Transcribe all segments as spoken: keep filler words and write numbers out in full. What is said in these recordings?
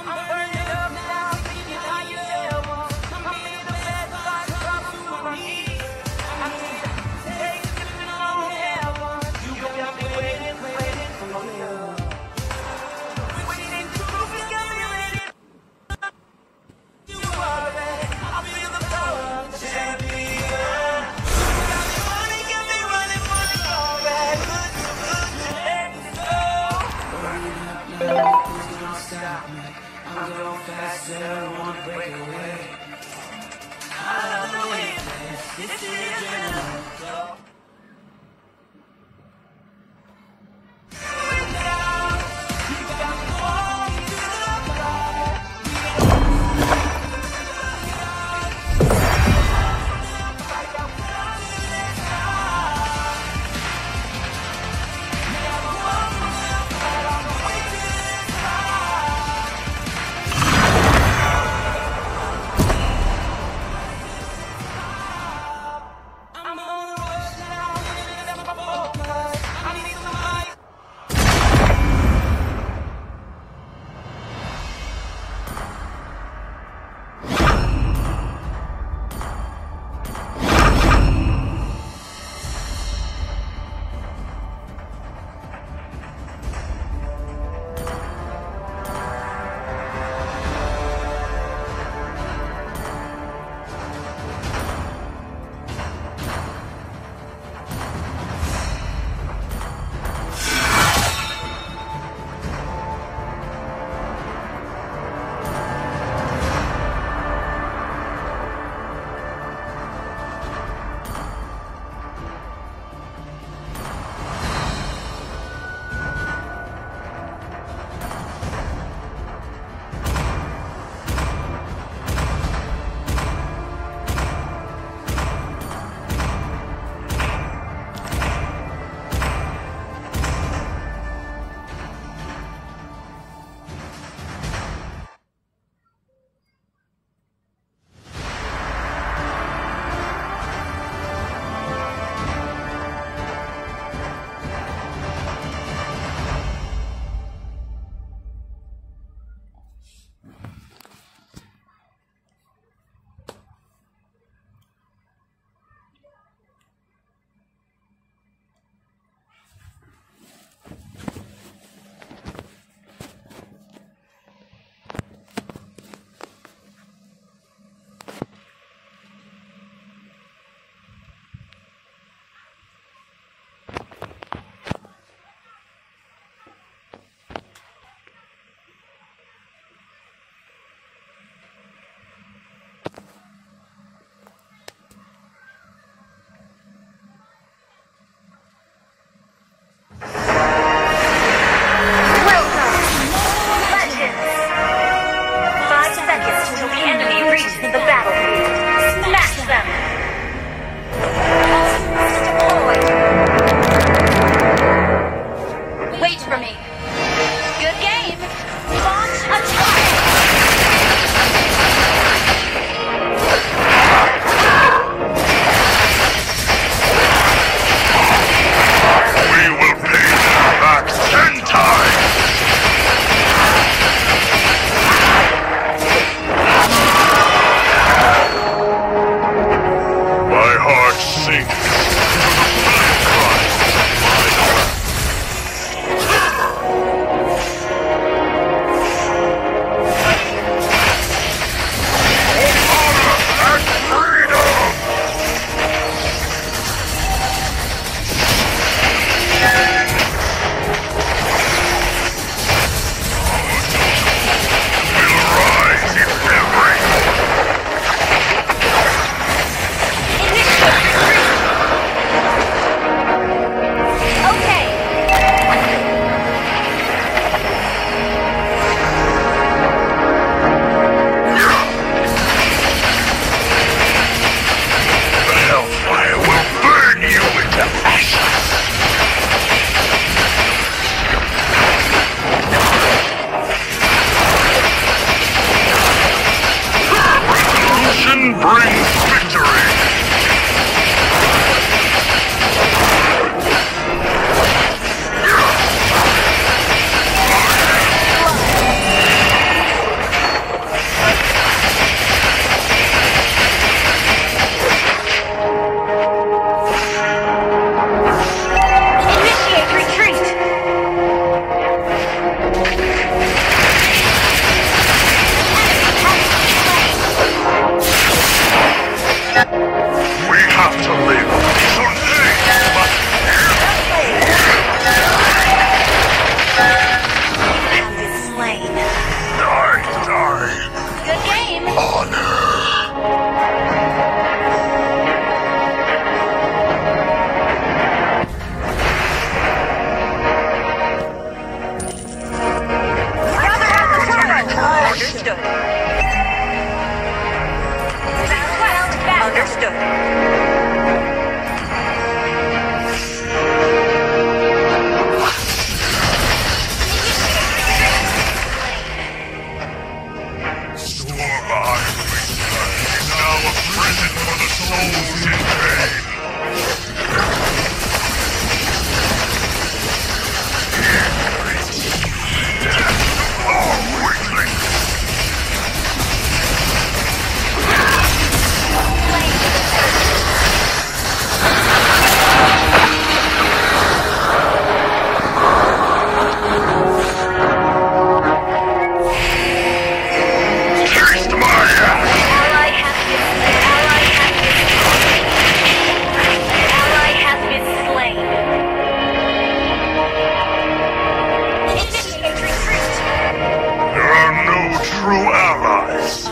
I'm going faster, I wanna break away. I love the way it feels. This is the adrenaline flow. I'm on a rush now.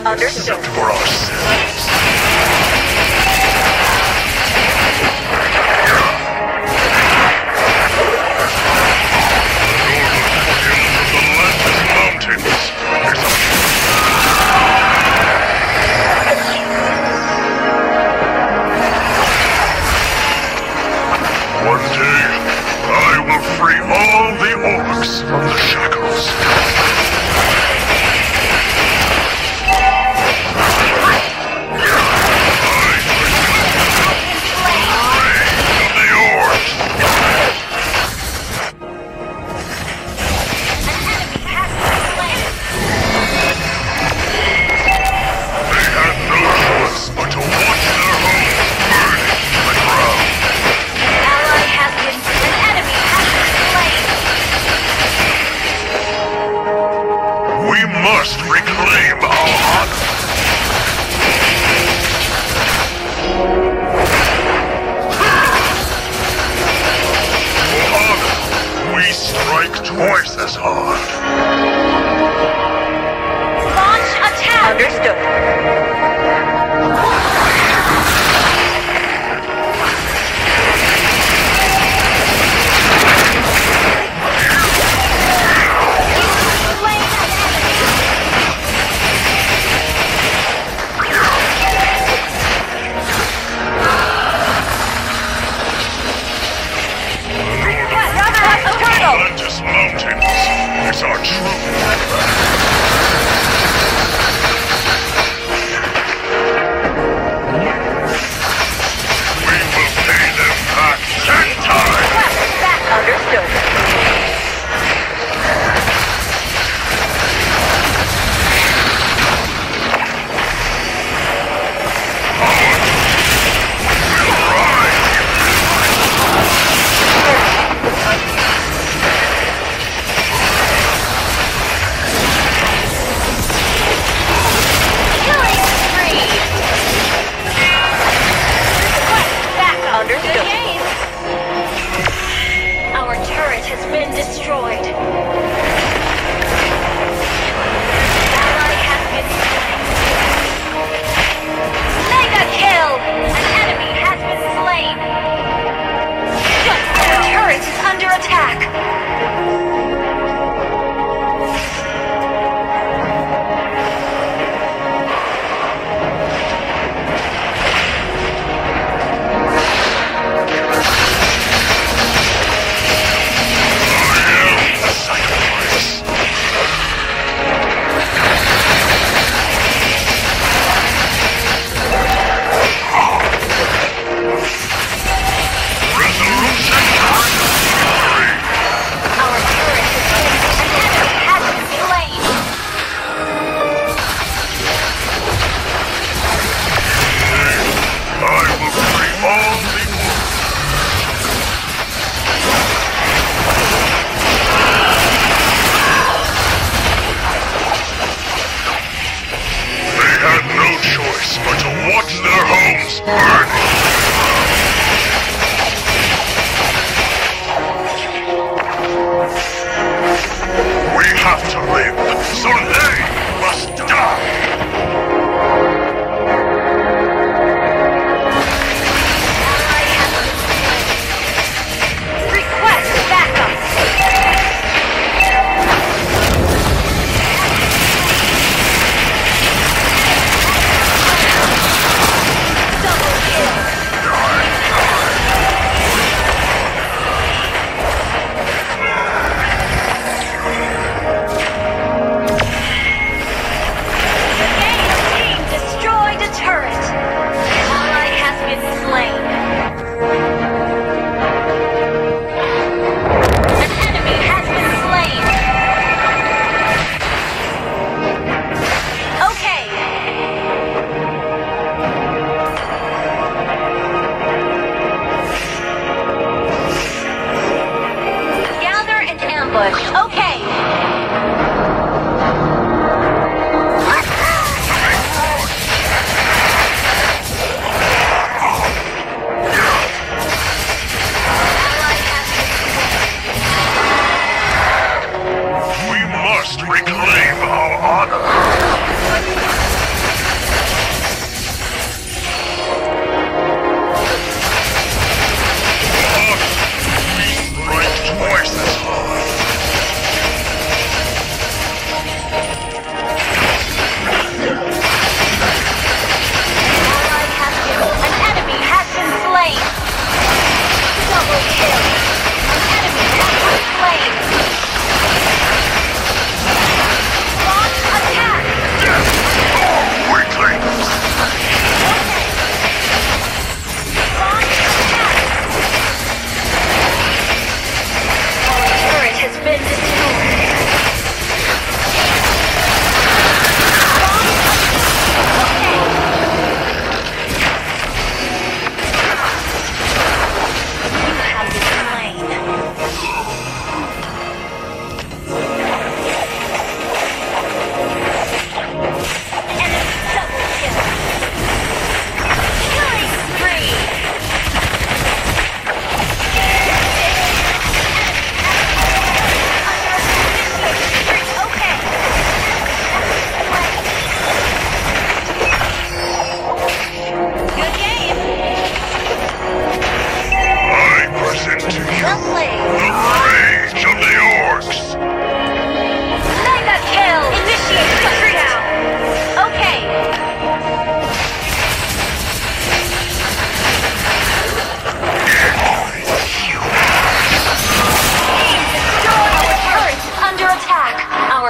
Understood. For ourselves. One day, I will free all the orcs from the shackles. Yeah!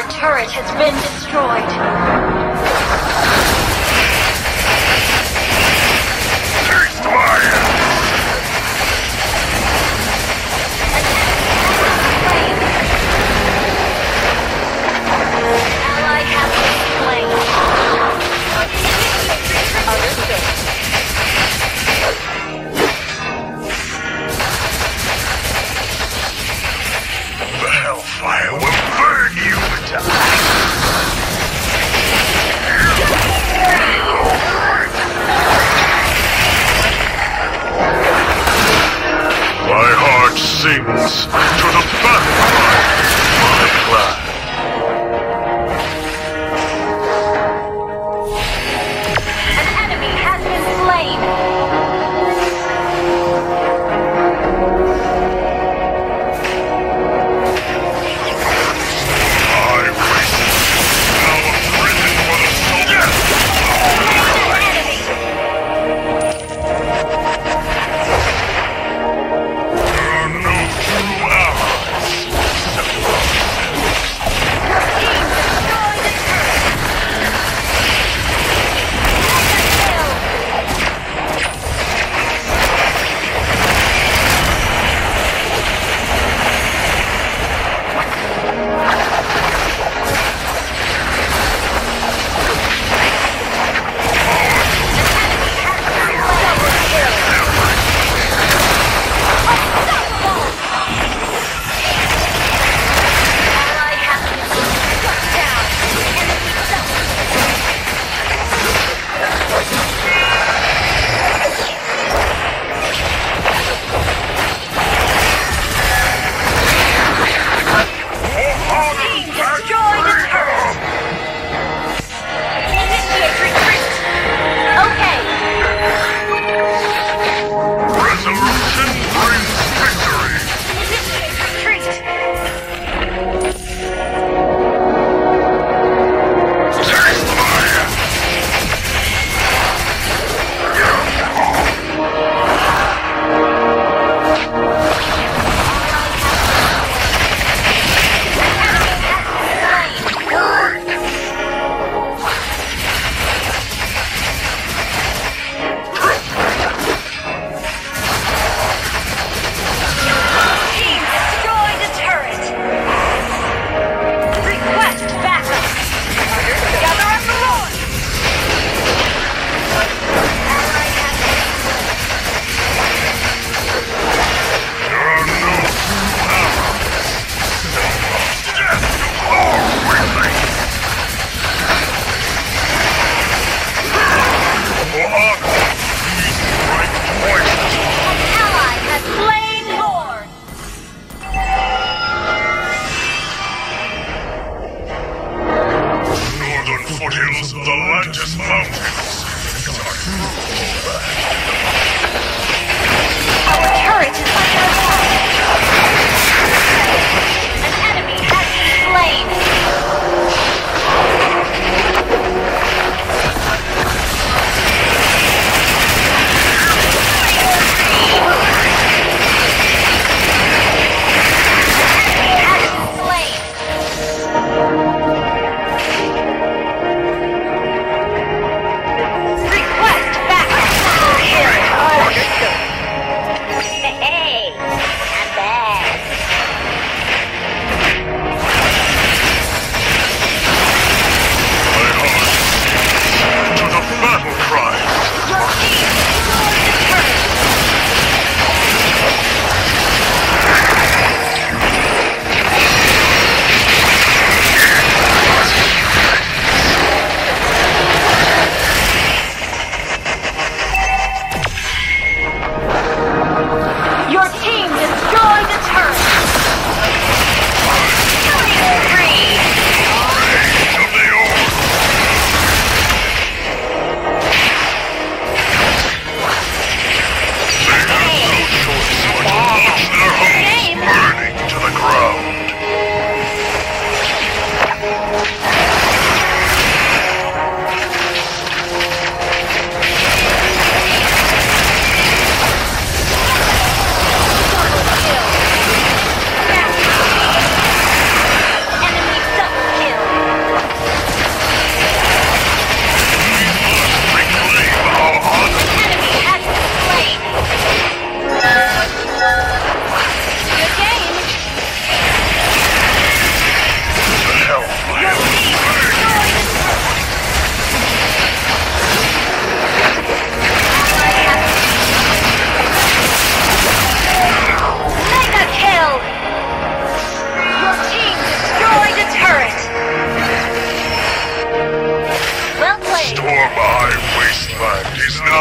turret has been destroyed. Taste my Ally has been slain. Understood. The hellfire will burn you to My heart sings to the battle cry of my clan. An enemy has been slain. I wait. Now a prison for the soldier. There are no true allies. Resolution brings victory. Retreat! Taste my Team destroyed a turret! Request backup! Gather up the Lord! Ally has been There are no true allies. Death to all weakling. For honor, we strike twice. An ally has slain Lord! Northern foothills of the Lantis Mountains. Our turret is under attack! An enemy has been slain! Request backup!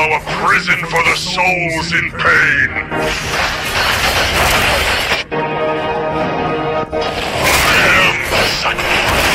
now a prison for the souls in pain. I am the sacrifice.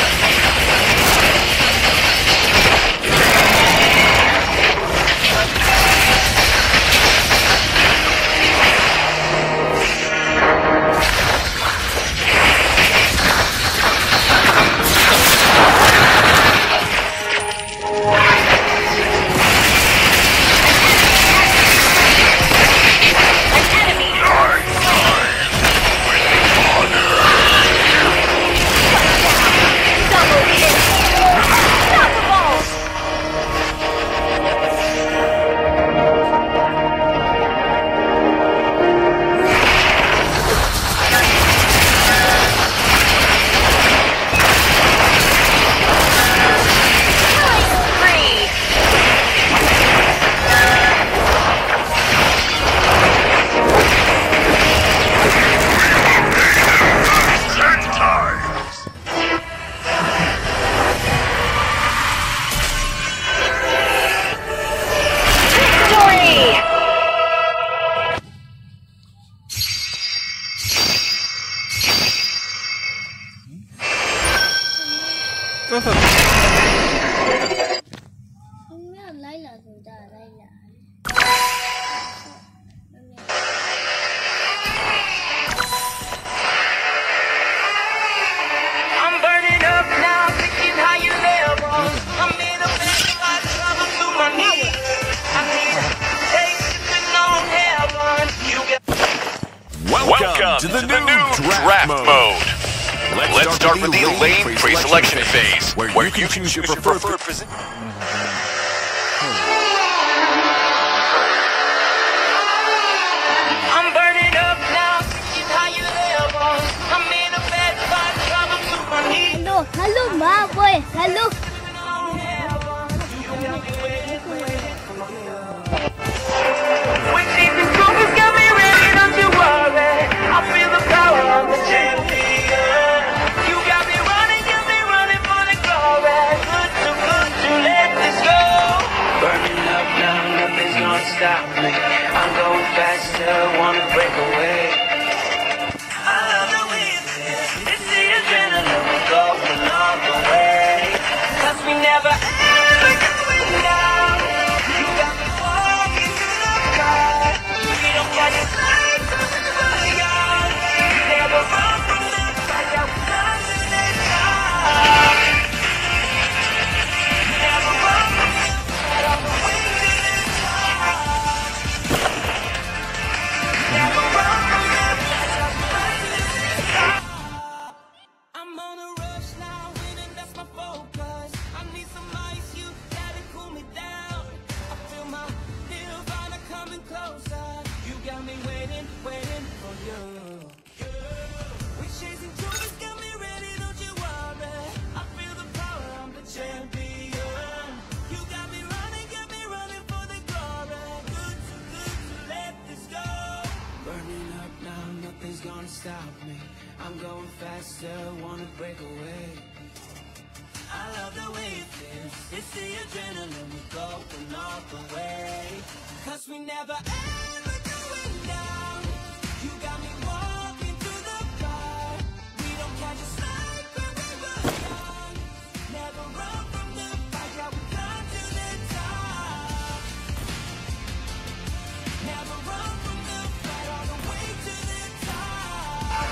Welcome to the, to the new draft, draft mode. mode. Let's, Let's start, start with the lane pre-selection phase, phase, where, where you can choose your preferred, preferred position. I'm burning up now, thinking how you live on. I'm in a bad spot, driving through my knees. Hello, hello, ma boy, hello. When these trophies got me ready, don't you worry. I feel the power of the champion. You got me running, got me running for the glory. Good to good to let this go. Burning up now, nothing's gonna stop me. I'm going faster, wanna break away. I love the way it feels. It's the adrenaline, we're going all the way. Cause we never ever going down. You got me walking through the sky. We don't catch a flight, never run from the fight that we lost in this time. Never run from the fight on the way to the top. Never run from the fight on the way to the top. I'm on a rush now, winning, that's my focus. I need some ice, you gotta cool me down. I feel my nirvana coming closer. You got me waiting, waiting for you. We're chasing trophies, got me ready, don't you worry. I feel the power, I'm the champion. You got me running, got me running for the glory. Good to good to let this go. Burning up now, nothing's gonna stop me. I'm going faster, wanna break away. I love the way it feels. It's the adrenaline, we're going all the way. Cause we never ever going down. You got me walking through the fire. We don't catch a slide forever young. Never run from the fight, yeah, we come to the top. Never run from the fight, all the way to the top.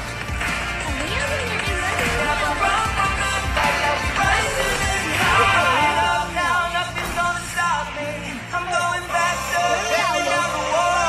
Never run from the fight, yeah, we rise to the top. Now nothing's gonna stop me. I'm going faster, taking down the wall.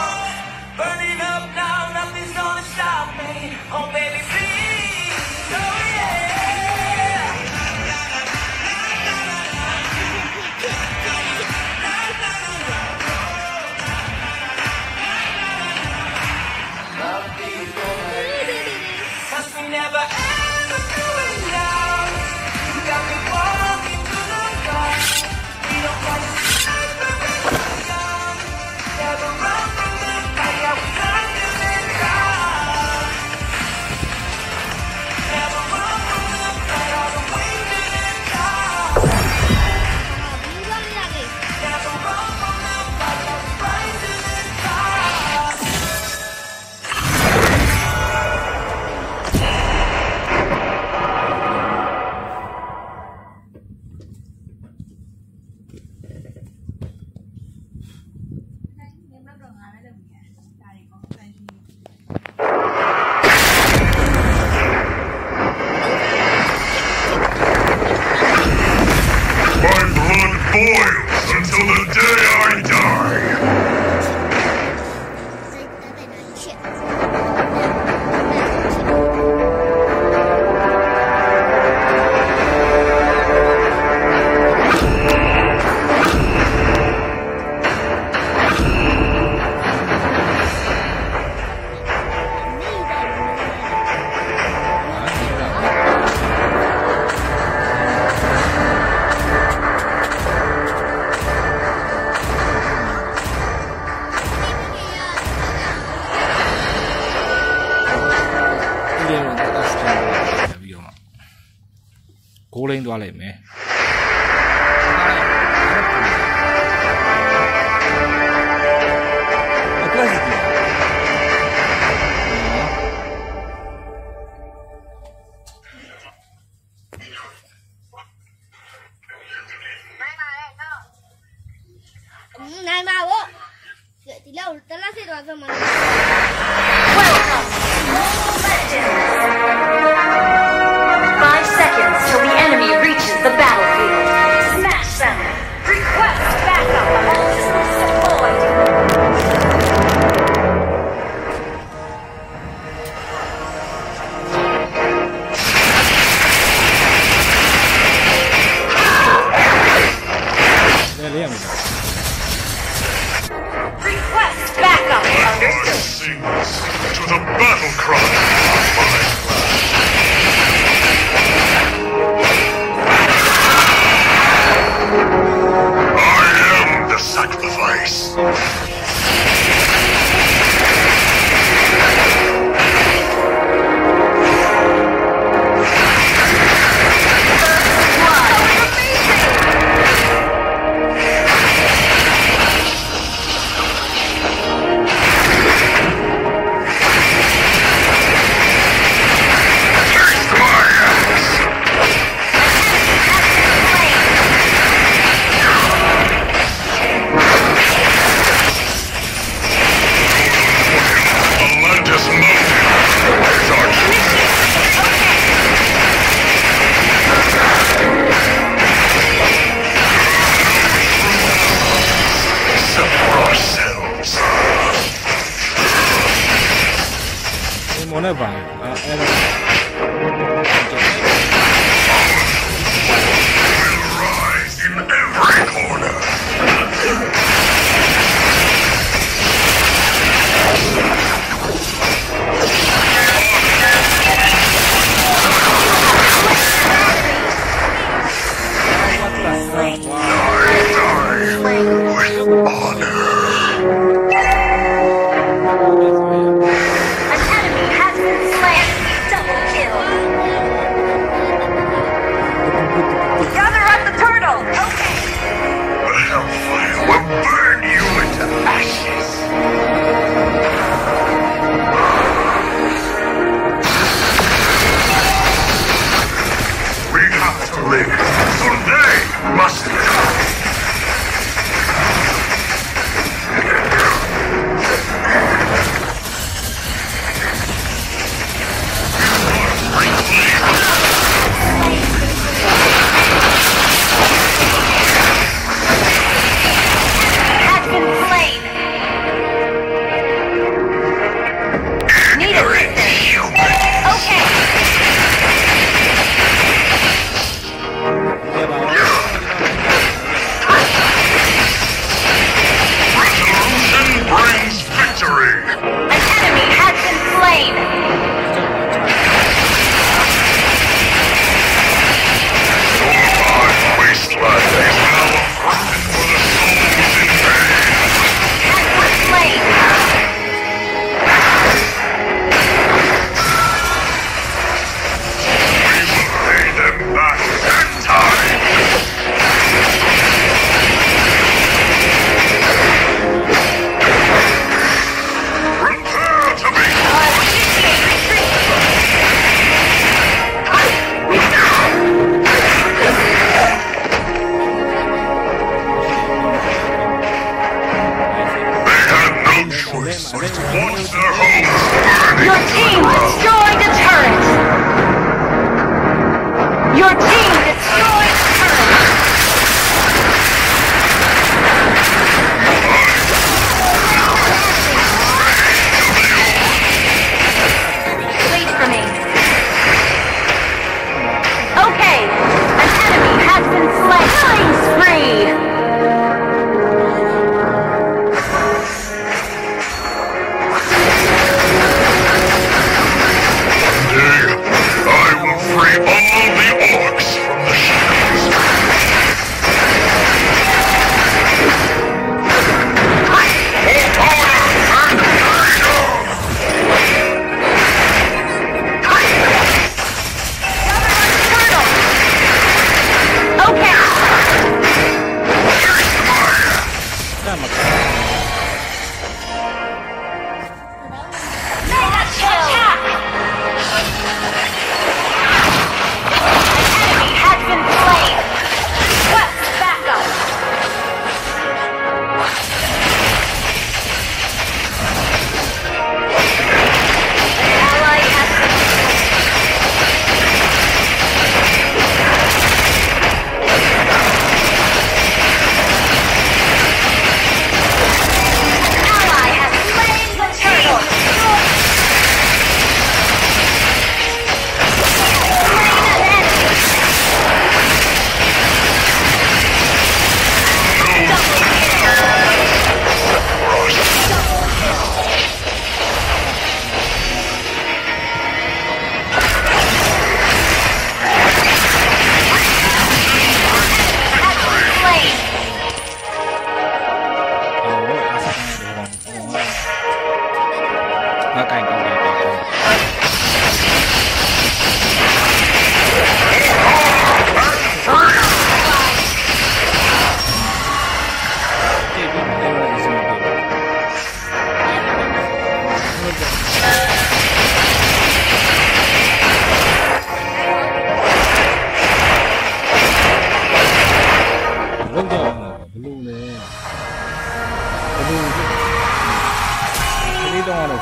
ဂိုးလိမ့်သွားလိမ့်မယ်အခက်စီကနိုင်ပါဘောဒီလောက်တလားစစ်သွားဆုံးမလား Five seconds till the enemy reaches the battlefield. Smash them. Request backup. All systems deployed. Request backup. Understood. Sings to the battle cry. I am the sacrifice. Whenever I Rise in every corner.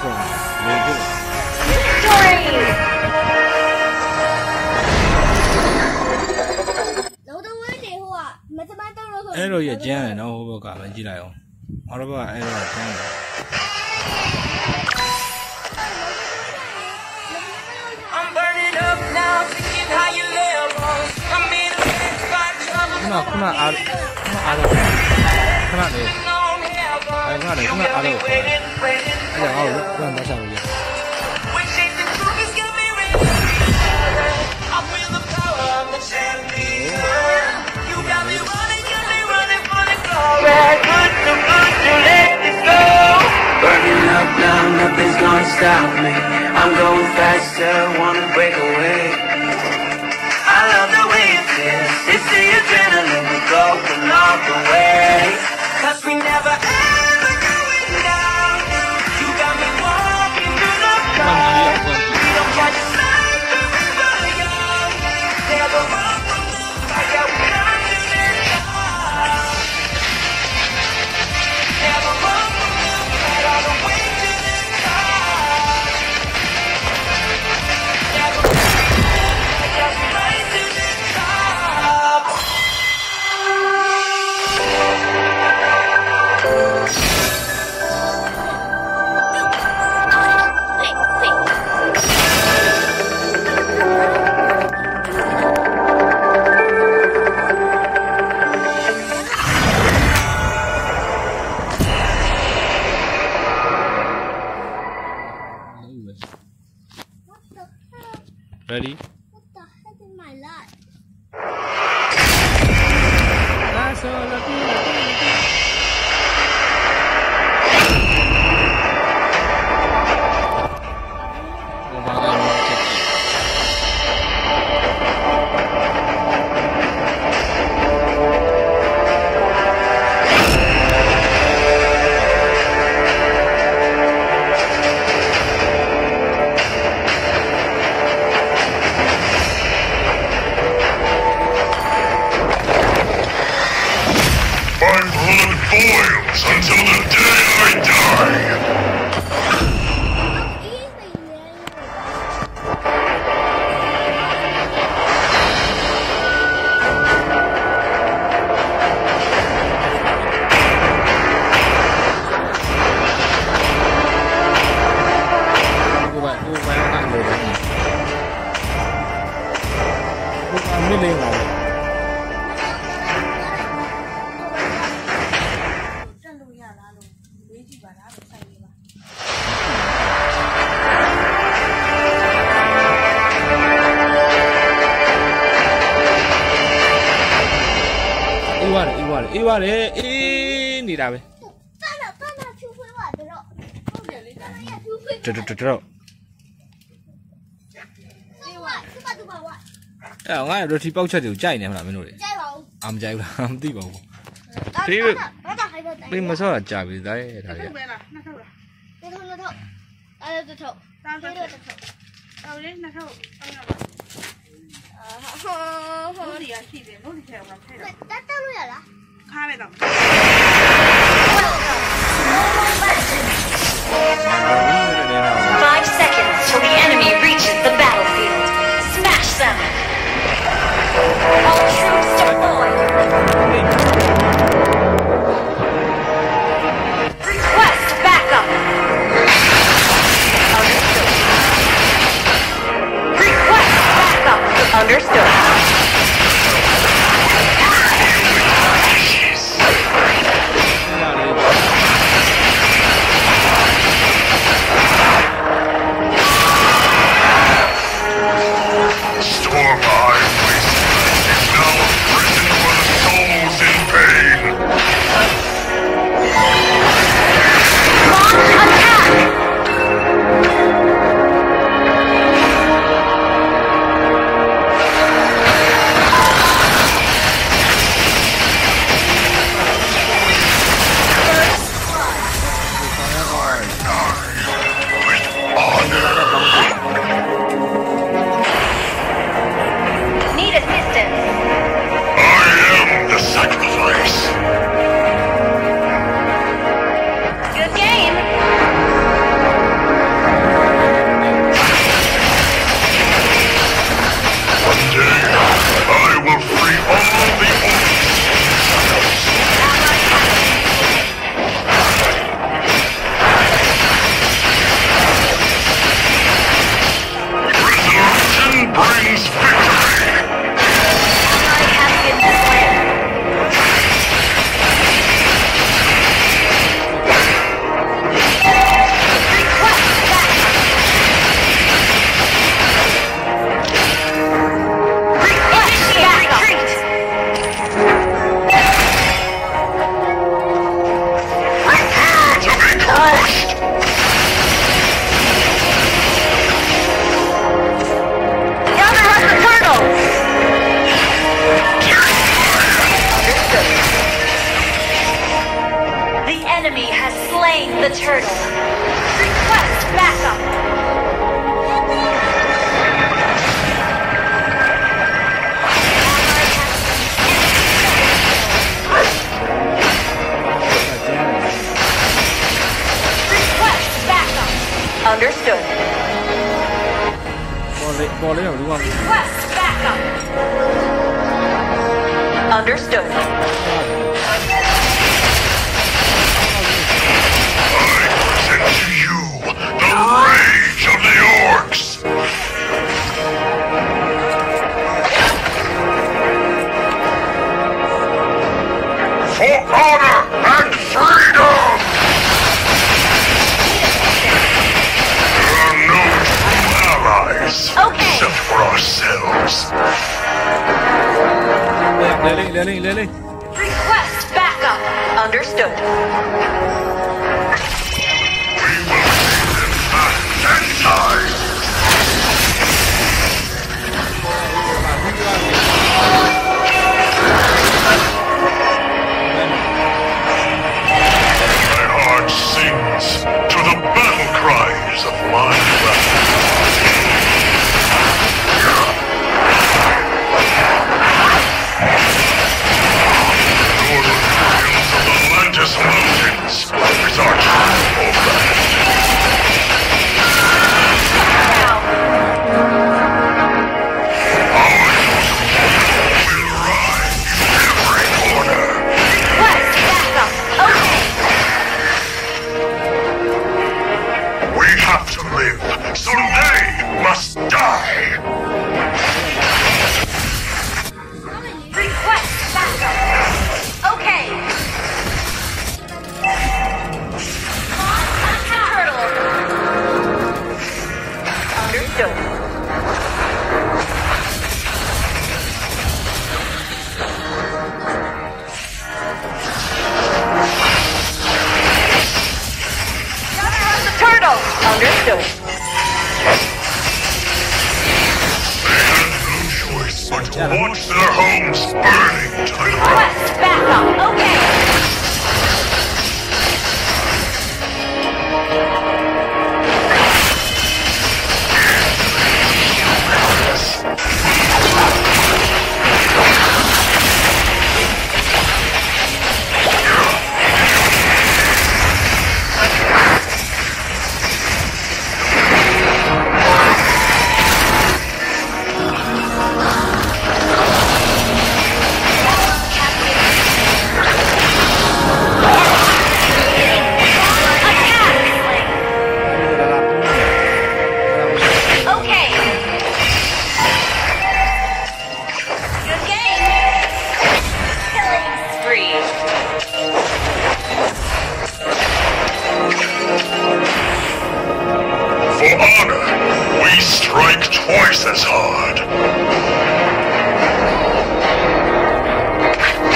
ဆုံးနေကြ楼的问题话，没怎么到了。 အဲ့လိုရကျန်းတယ်နော်ဟိုဘက်ကပဲကြည့်လိုက်အောင်ဟောဘက်ကအဲ့လိုကျန်းတယ် I'm burning up now, thinking how you live. I'm in a bad spot, trouble. ခုနခုနအားခုနအားတော့ခဏလေးအဲ့ခဏလေးခုနအားတော့အဲ့ဒါဟောဘယ်မှာဆက်လို့ရ When chasing truth is got me ready. I feel the power of the champion. You got me running, got me running for the glory. Good, too good to let this go. Burning up now, nothing's gonna stop me. I'm going faster, wanna break away. I love the way it feels. It's the adrenaline, we're going all the way. Cause we never ever going down. You got me walking through the crowd. We don't catch a sign forever young. Never run from the fire, we run to the top. Never run from the fight, all the way to the top. Never run from the fight, just right to the top. ready What the heck is my life? that's all lucky lucky My blood boils until the day I die. cô bạn cô bạn nó ăn rồi đấy cô ăn biết lên này 站路亚拉路，维基把它给翻译吧。 အေးသွားတယ်အေးသွားတယ်အေးသွားတယ်အေးနေတာပဲ站了站了，去灰瓦的肉。后面那个也去灰。 တော်တော်တော်灰瓦，是吧？对吧？瓦。 အဲ့ငါရတော့ဒီပေါက်ချက်တွေကိုကြိုက်နေမလားမင်းတို့တွေ加油！ အာမကြိုက်ဘူးလားမသိပါဘူး这个，我打还得打。 ပြင်းမစောတာကြာပြီဒါရဲ့ဒါရဲ့那头那头，打的这头，打的这头。เอาเลยนะเท่าเอาละอ่าฮะฮะนี่อ่ะสิเด้โน้ตที่แถวกันใช่เหรอแต่แต่รู้อย่าล่ะค้าไปต่อ Five seconds till the enemy reaches the battlefield. Smash them! All troops deploy! Request backup! Understood. Request backup! Understood. Storm the turtle. Request backup. Request backup. Understood. Request backup. Understood. Present to you the rage of the orcs! For honor and freedom! There are no true allies Okay. except for ourselves. Request backup. Understood. We will take them back ten times! My heart sings to the battle cries of my battle. Northern hills of the Atlantis Mountains is our true homeland. Our will rise in every corner. Request backup. Okay. We have to live, so they must die. Request backup. Okay. Turtle. Understood. The turtle. Understood. They had no choice but to watch their homes burning to the ground. Request backup. Okay. Okay. Good game. Killing spree. For honor, we strike twice as hard. We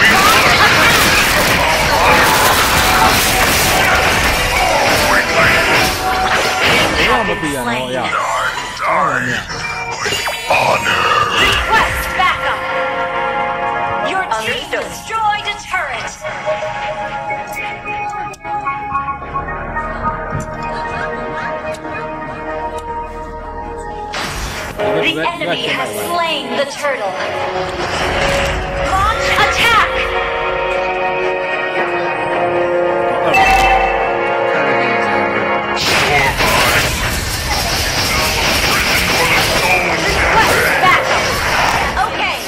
Slain. die, die with honor. Request backup. Your team destroyed a turret. The enemy has slain the turtle. Launch attack. Request backup. Okay.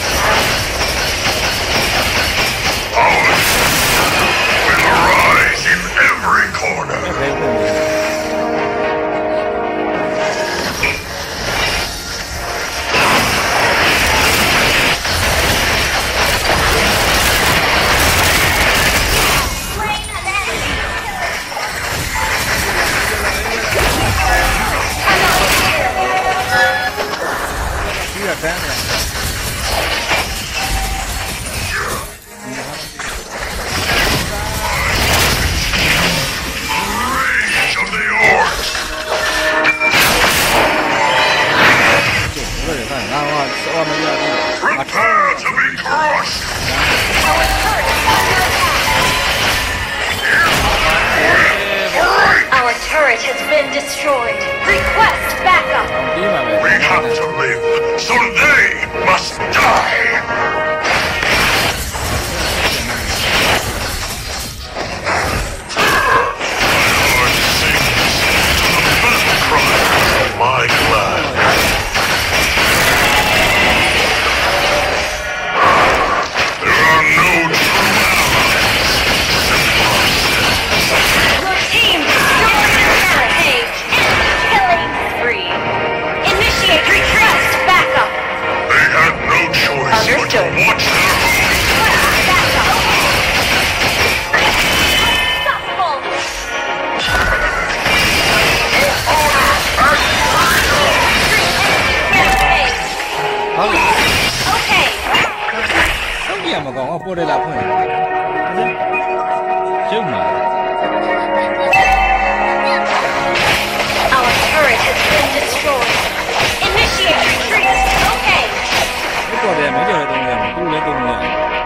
Will rise in every corner. Slain an enemy. Rage of the orcs. Prepare to be crushed. Our turret is under attack. turret has been destroyed. Request backup. We have to live, so they must die! Heart sings to the battle cry of my clan. There are no true allies, simple ourselves. Your team destroyed the turret. Killing spree. Initiate request backup. They had no choice but to Understood. watch their Request backup. Unstoppable. Okay. Không gì mà còn có bố đây là thôi. Chứ mà. Our turret has been destroyed. Initiate retreat. Okay. Cái quả này mấy giờ là tung nhầm, tu lấy tung nhầm.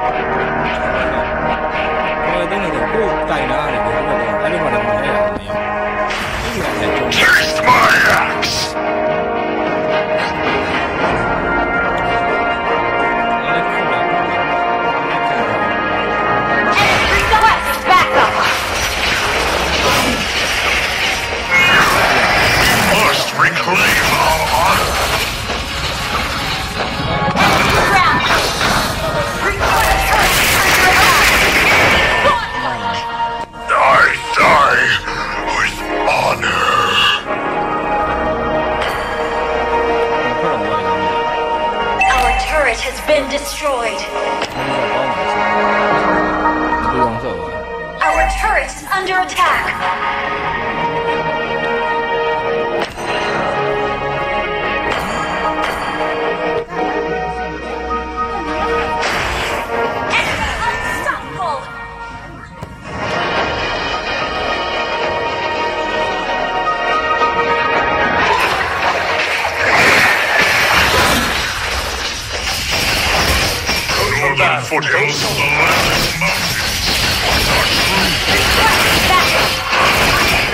Rồi tung là được tu cày ra để không phải là ai đi vào đồng này là nhiều. Cái gì là thành công. Taste my axe! Request backup. Must reclaim our honor! Ground. Request turret under attack. I die with honor! Our turret has been destroyed. Our turret is under attack. Unstoppable. The northern foothills of the Atlas Mountains are true. Request backup.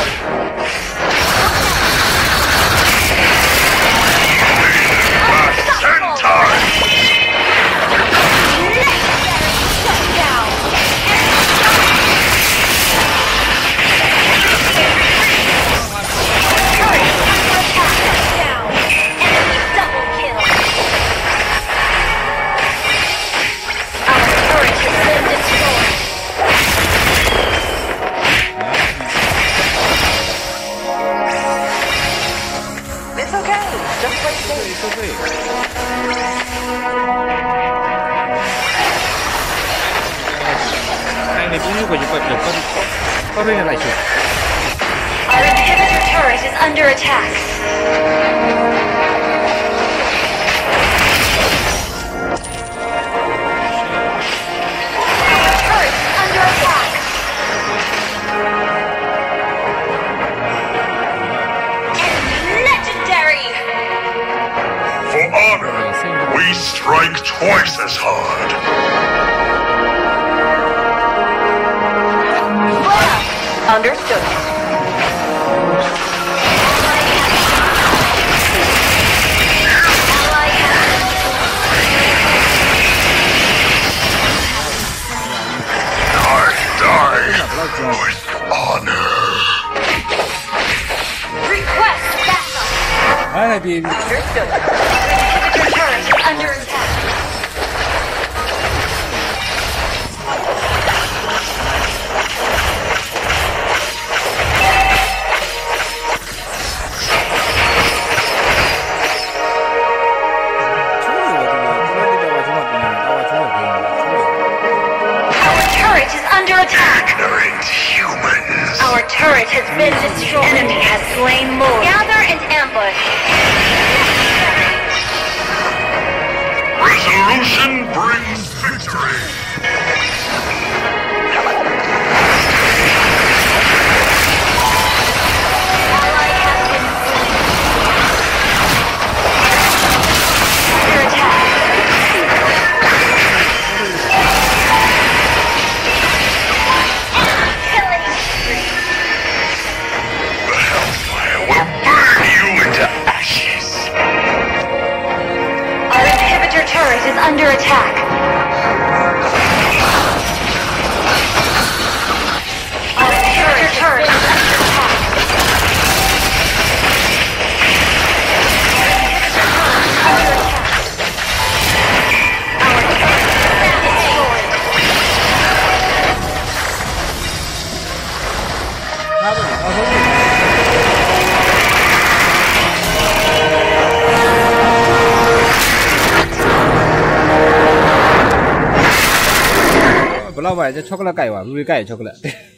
Back ten times! Shut down. Turret under attack. Down. Enemy double kill. Our turret has been destroyed. It's okay. Just play safe. It's okay. Anh này cũng như của những vật được con con bên này lại chụp. Our inhibitor turret is under attack. Our turret is under attack. Enemy legendary. For honor, we strike twice as hard. Understood. I die with honor. Request backup. Ai này thì Understood. Inhibitor turret is under attack. Our turret is under attack. Ignorant humans. Our turret has been destroyed. Enemy has slain more. Gather and ambush. Resolution brings victory. Ally has been slain. Under attack. Killing spree. Blau vậy cho chocolate cày vào, vui cày chocolate.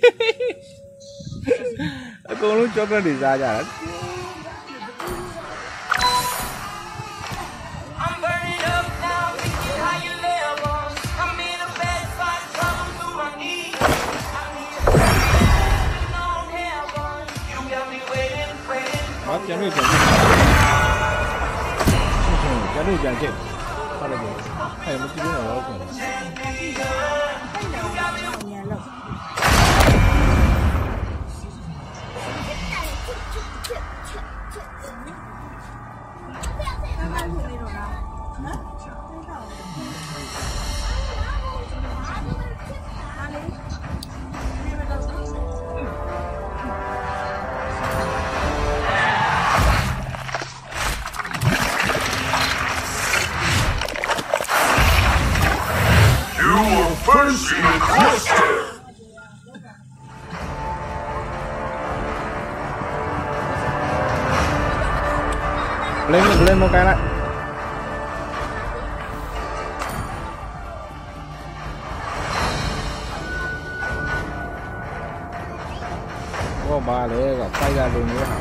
Cô lúc chocolate đi ra chả. Hấp chén nuôi chén. Chén nuôi chén chết. Sao lại vậy? Hay một cái nào đó cũng. First in the cluster! Lên lên một cái lại. Có ba để gặp tay ra luôn nữa hả?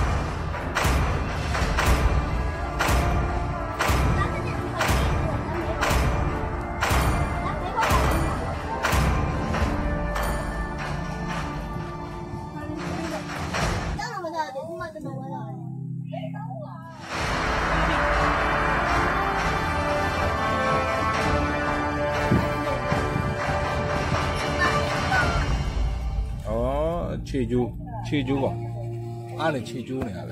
Chi chú, chi chú không? Ai là chi chú này hả?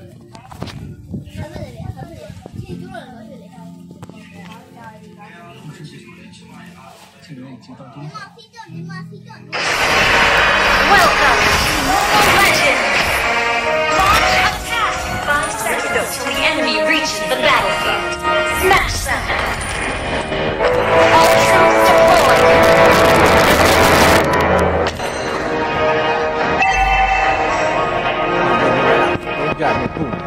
Welcome to Mobile Legends! Launch attack! Five seconds till the enemy reaches the battlefield. Smash them! All troops deployed! Got me boom.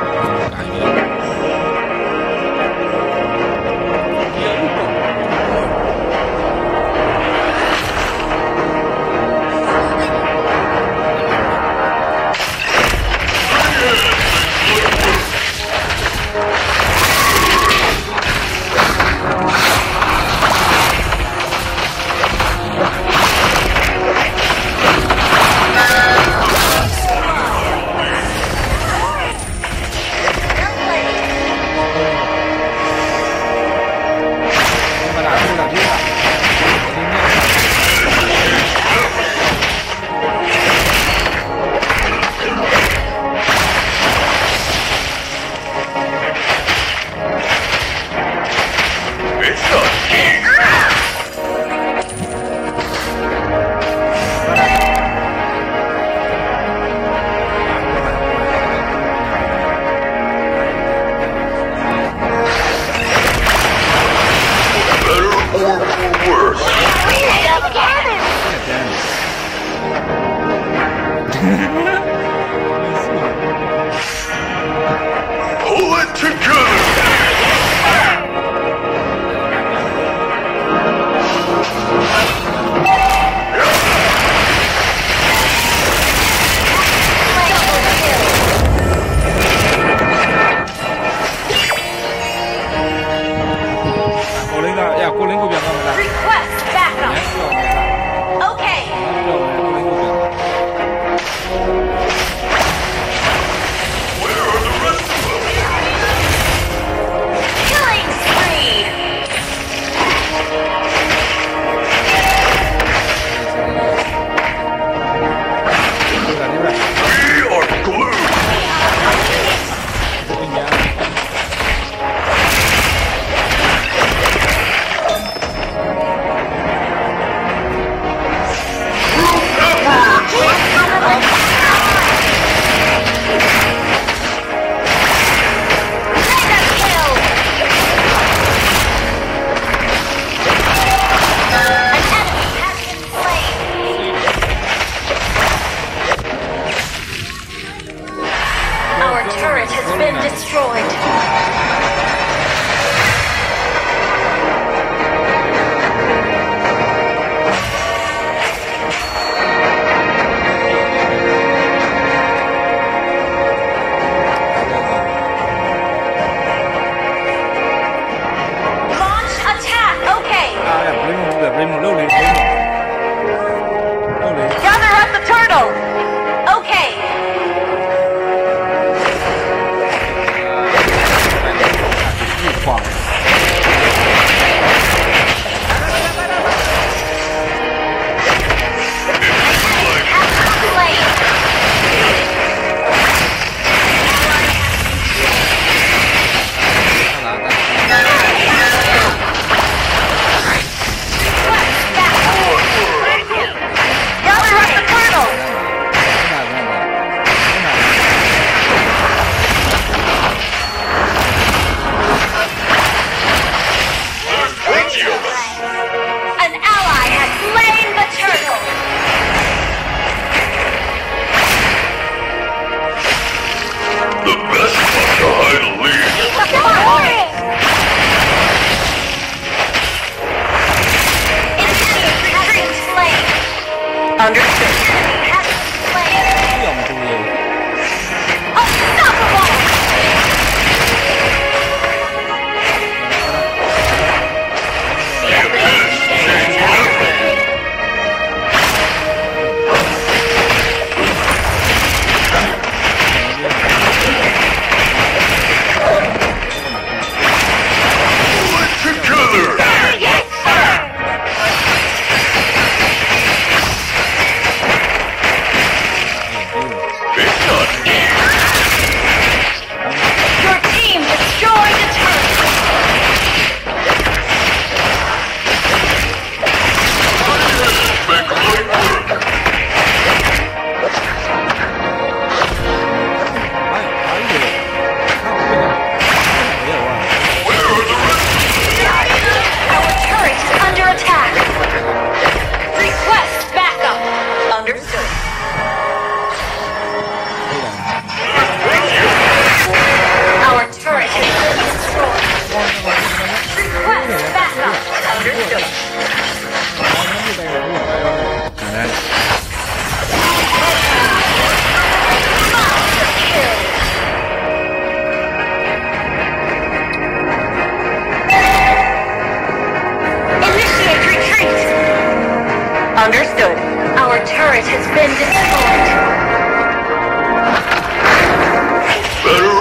Pull it together! Cô lên ra, cô lên cô biển không là. Request backup! Okay! Where are the rest of them? Killing spree! We are glued! Understood. Understood. Our turret has been destroyed. Better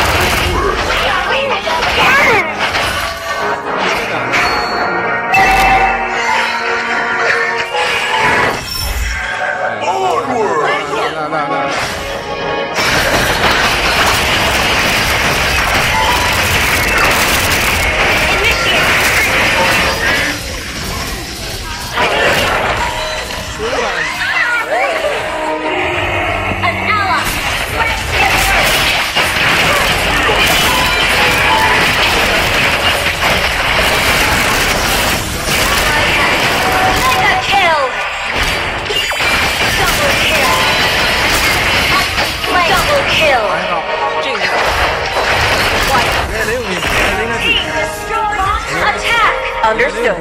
Understood.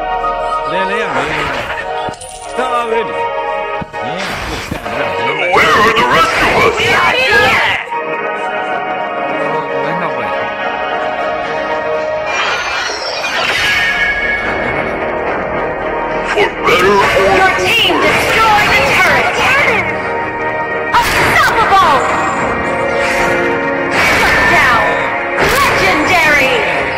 Where are the rest of us? For better or Your team destroyed the turret. Unstoppable. Shut down. Legendary.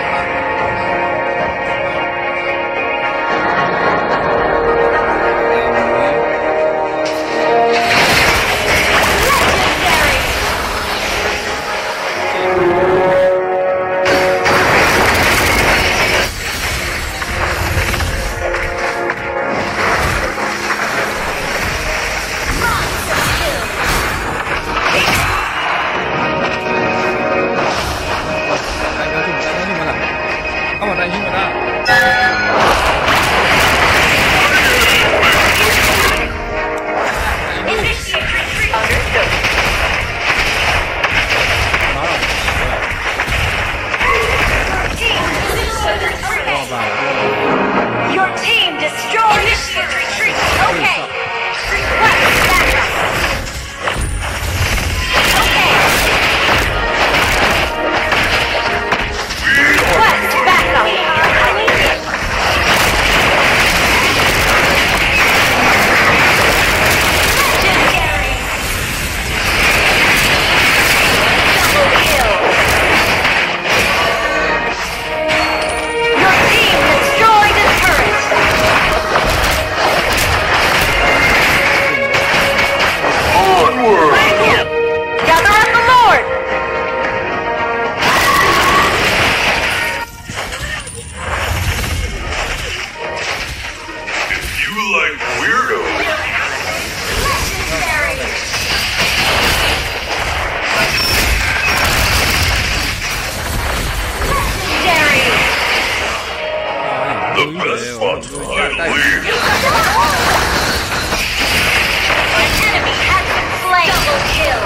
Your team destroyed initiate retreat. Okay. Request backup. Okay. Request backup. Legendary. Double kill. Your team destroyed the turret. onward? Gather up the Lord. If you like weirdos, Legendary. Legendary. the best spots I leave. An enemy has been slain. Double kill.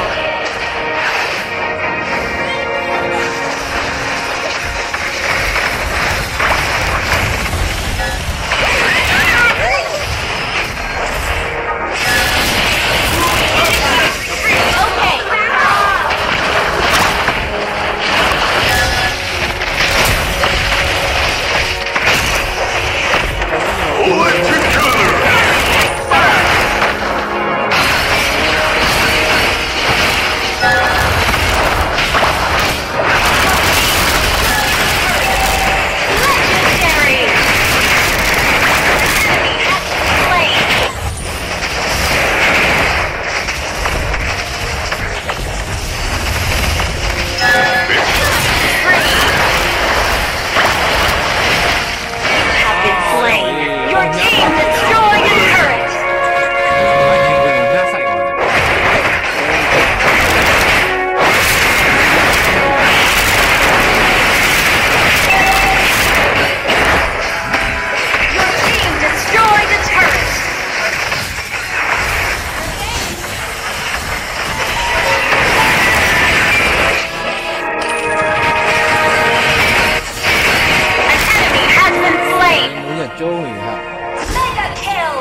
လုံးနေဟာ Mega kill.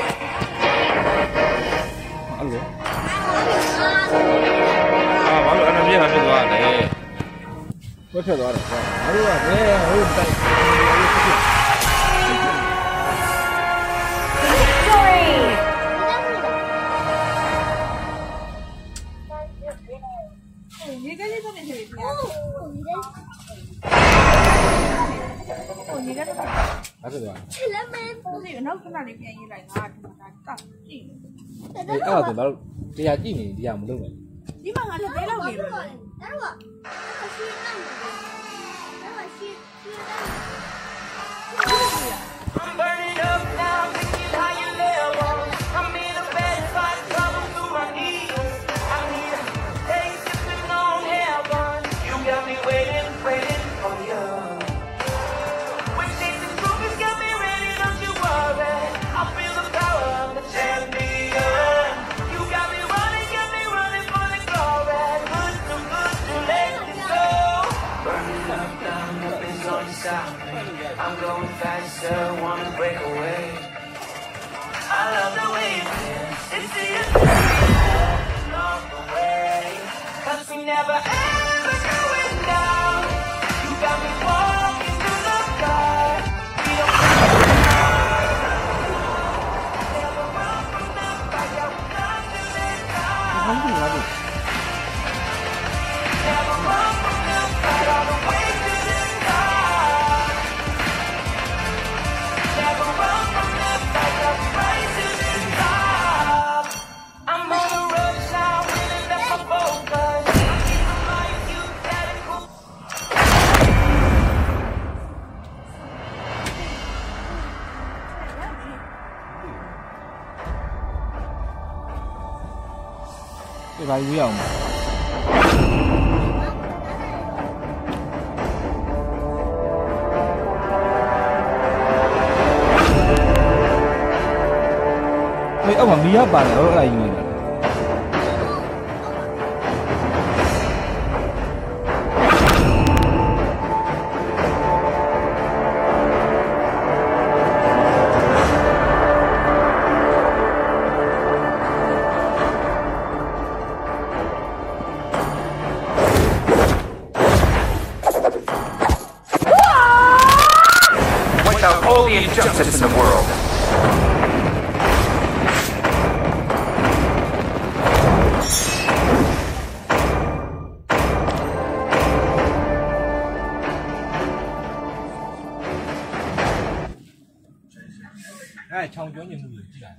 အဲ့လိုအာဘာလို့အဲ့လိုပြင်းတာဖြစ်သွားလဲဘယ်ထွက်သွားတယ်ကွာငါတို့ကလည်းဟိုတိုက် Victory. 你跟你说的是什么？哦，你跟他说。 အဲ့ဒါကချက်လက်မဲ不是有那可能你便宜来拿，他妈的大劲。 အဲ့ဒါဆိုတော့တရားကြည့်နေတရားမလုပ်နဲ့你妈俺这别老给了。 ဒါတော့အရှိနိုင်တယ်ဒါရှိရှိနိုင် I'm burning up now, thinking how you live. I'm in a bad spot, trouble through my knees. I need a taste of the long heaven. You got me waiting, waiting for you. When chasing truth has got me ready, don't you worry. I feel the power of the champion. You got me running, got me running for the glory. Good, too good, too late to go. Burning up now, nothing's gonna stop me. I'm going faster, wanna break away. I love the way it feels. It's the along the way. Cause we never ever going down. You got me walking through the dark. We don't never run from the fire. We're not to let down. Never run from the fight all the way to the top. Never run from the fight, just rise to the top. I'm on a rush now, winning up my focus. Like you, that is cool. ဒီဘာယူရအောင်မေအောက်မှာမီးရပါတယ်ဟိုအဲ့ဒါယူနေတာ Wipe out all the injustice in the world. Ai trong chỗ nhiều người chỉ là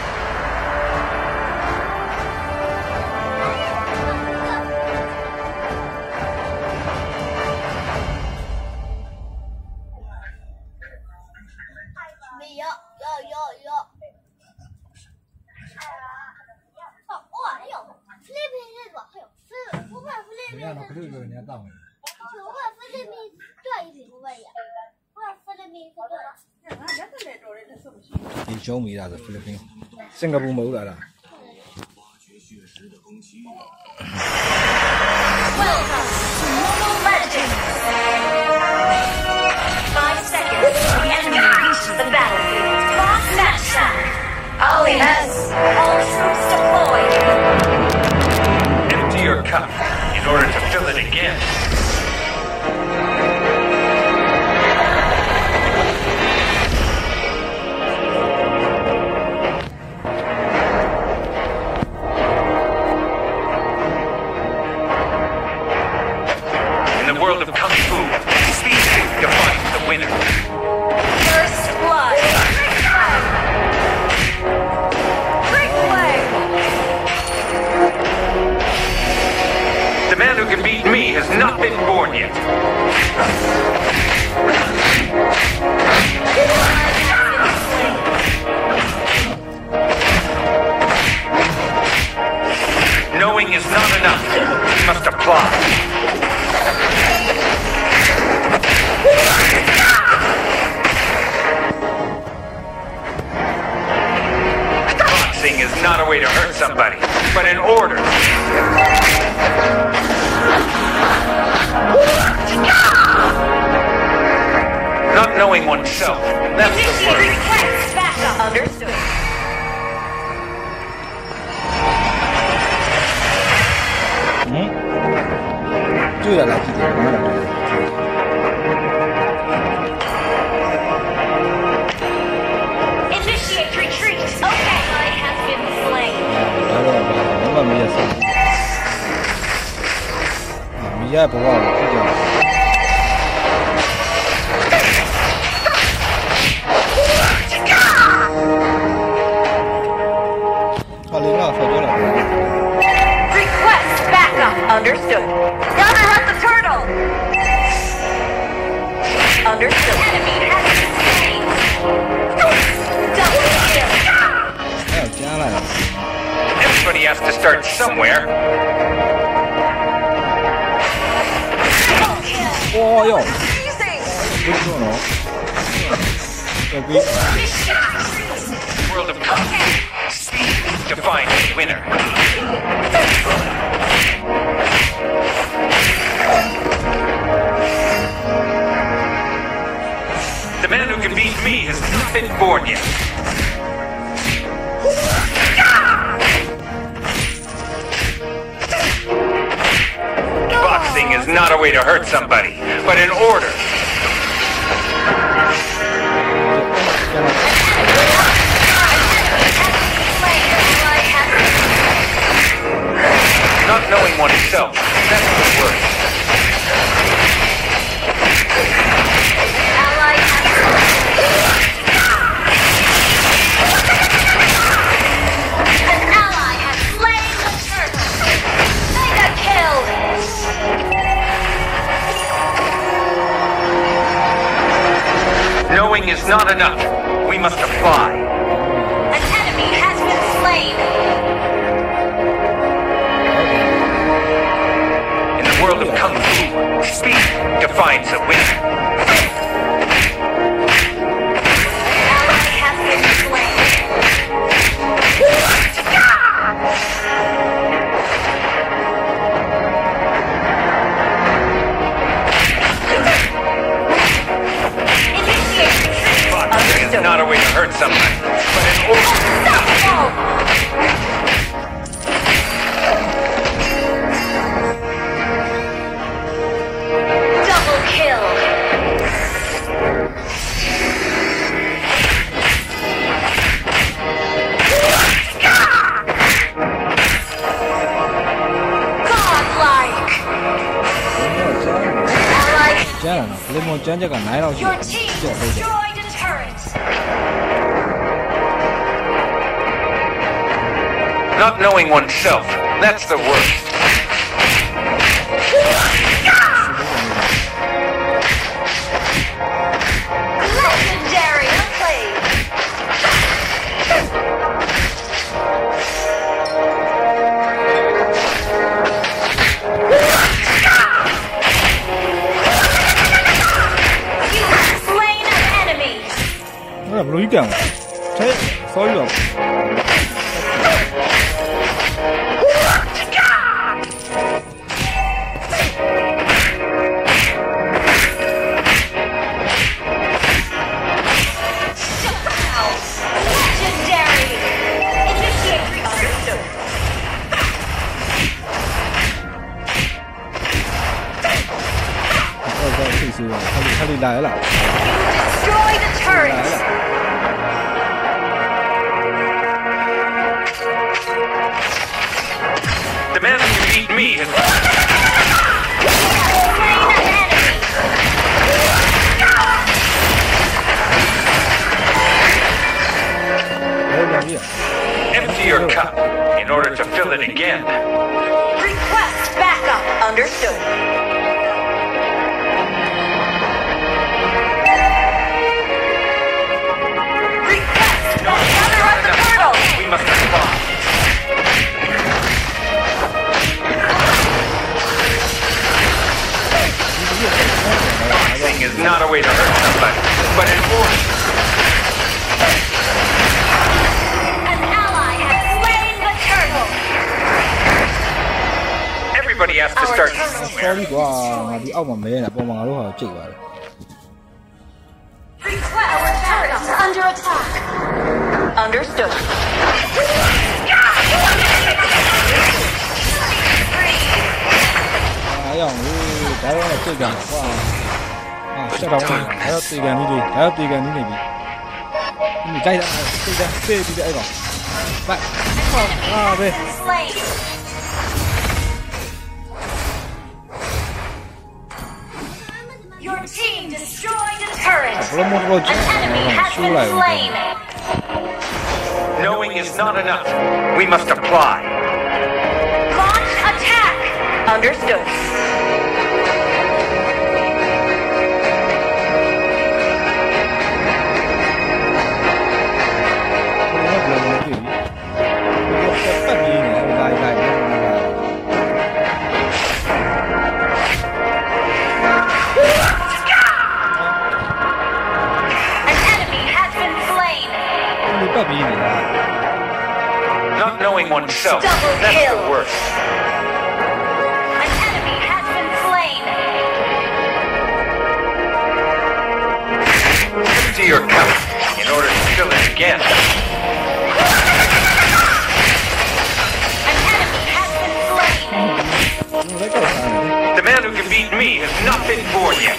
没有有有有哦哇还有菲律宾那个还有菲不会菲律人宾家那可是人家当的。 不会菲律宾对一瓶不会呀不会菲律宾是对你小米啦，是菲律宾，新加坡冇啦啦。 Welcome to Mobile Legends. Five seconds till the enemy reaches the battlefield. Boss match time. Oh yes. All troops deployed. Empty your cup in order to fill it again. In the world of Kung Fu, speed defines the winner. First blood. Breakaway. The man who can beat me has not been born yet. Knowing is not enough. You must apply. Boxing is not a way to hurt somebody, but an order. Not knowing oneself, that's the Initiate word. request. ဒီကဘဝကိုကြည့်ကြဟာလေငါဆော်ပြောလာတယ် Request backup. Understood. Gotta hunt the turtle. Understood. Enemy has been slain. Double kill. အဲ့ကြားလာတယ် Everybody has to start somewhere. ဝေါ်ယော Amazing. ဘယ်လိုနော်โอเค World of Kung Fu. Speed defines the winner. The man who can beat me has not been born yet. Boxing is not a way to hurt somebody, but in order. Not knowing oneself, that's the worst. Ally has An ally has slain the turtle. Mega kill. Knowing is not enough. We must apply. An enemy has been slain. In the world of Kung Fu, speed defines a winner. Ally has been slain. Initiate retreat. Boxing is not a way to hurt somebody, but in order. Unstoppable. Double kill. Godlike. Ally. ကြားလာတော့ဘယ်လိုမှကြမ်းကြက်ကနိုင်တော့ရှိ Your team destroyed a turret. Not knowing oneself, that's the worst. Legendary play. You have slain an enemy. အဲ့ဒါဘယ်လိုကြီးကန်လဲထဲဆောရီတော့ Legendary. Initiate retreat. ဟုတ်ကဲ့သိစီတော့ခါလေးခါလေးလာရလား Destroy the turret. The man who can beat me has. Slain an enemy. Empty your cup in order to fill it again. Request backup. Understood. Request gather up the turtle. We must respond. Boxing is not a way to hurt somebody, but in order. An ally has slain the turtle. Everybody has to start somewhere. ဆောရီကွာငါဒီအောက်မှာမဲနေတာပုံမှန်ငါတို့ဟာကြိတ်ပါတယ် Request our turret is under attack. Understood. အားရအောင်လေဒါတော့ကြိတ်ကန်ကွာအာဆက်တော့ဒါတော့တေကန်ကြီးတွေဒါတော့တေကန်ကြီးနေပြီဒီကြိုက်တာတေကန်တေးပြီးအဲ့ကောင်ဘတ်အာပဲ Slain. destroyed a turret. An enemy has been slain. Knowing is not enough. We must apply. Launch attack. Understood. Not knowing oneself, Double that's kill. the worst. An enemy has been slain. Empty your cup in order to fill it again. An enemy has been slain. The man who can beat me has not been born yet.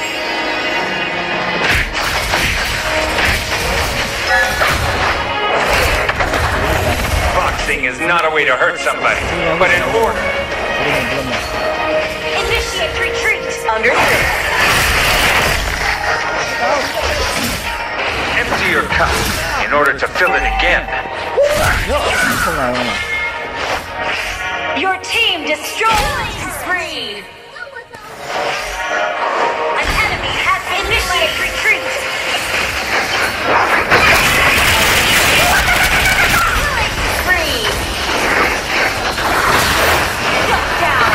Boxing is not a way to hurt somebody, but in order. Initiate retreat. Understood. Empty your cup in order to fill it again. Your team destroyed spree. An enemy has been initiate retreat. Spree. Shut down.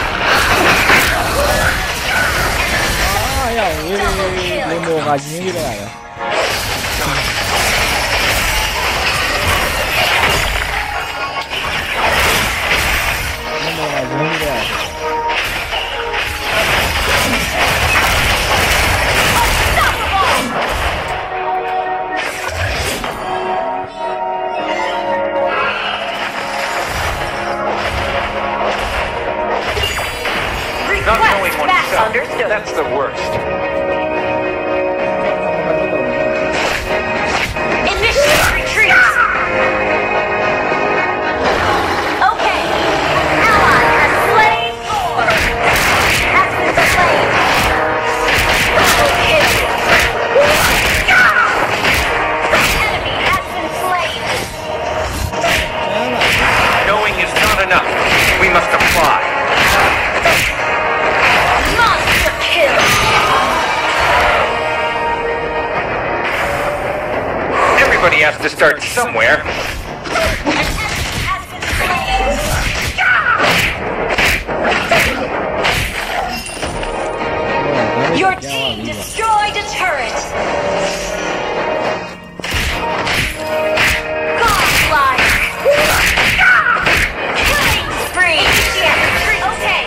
Not knowing oneself, Understood. that's the worst. Initiate retreat. Okay. Ally has slain four. Has been slain. Double kill. Enemy has been slain. Knowing is not enough. We must apply. Monster kill. Everybody has to start somewhere. Has been slain. Your team destroyed a turret. Godlike. Killing spree. Okay.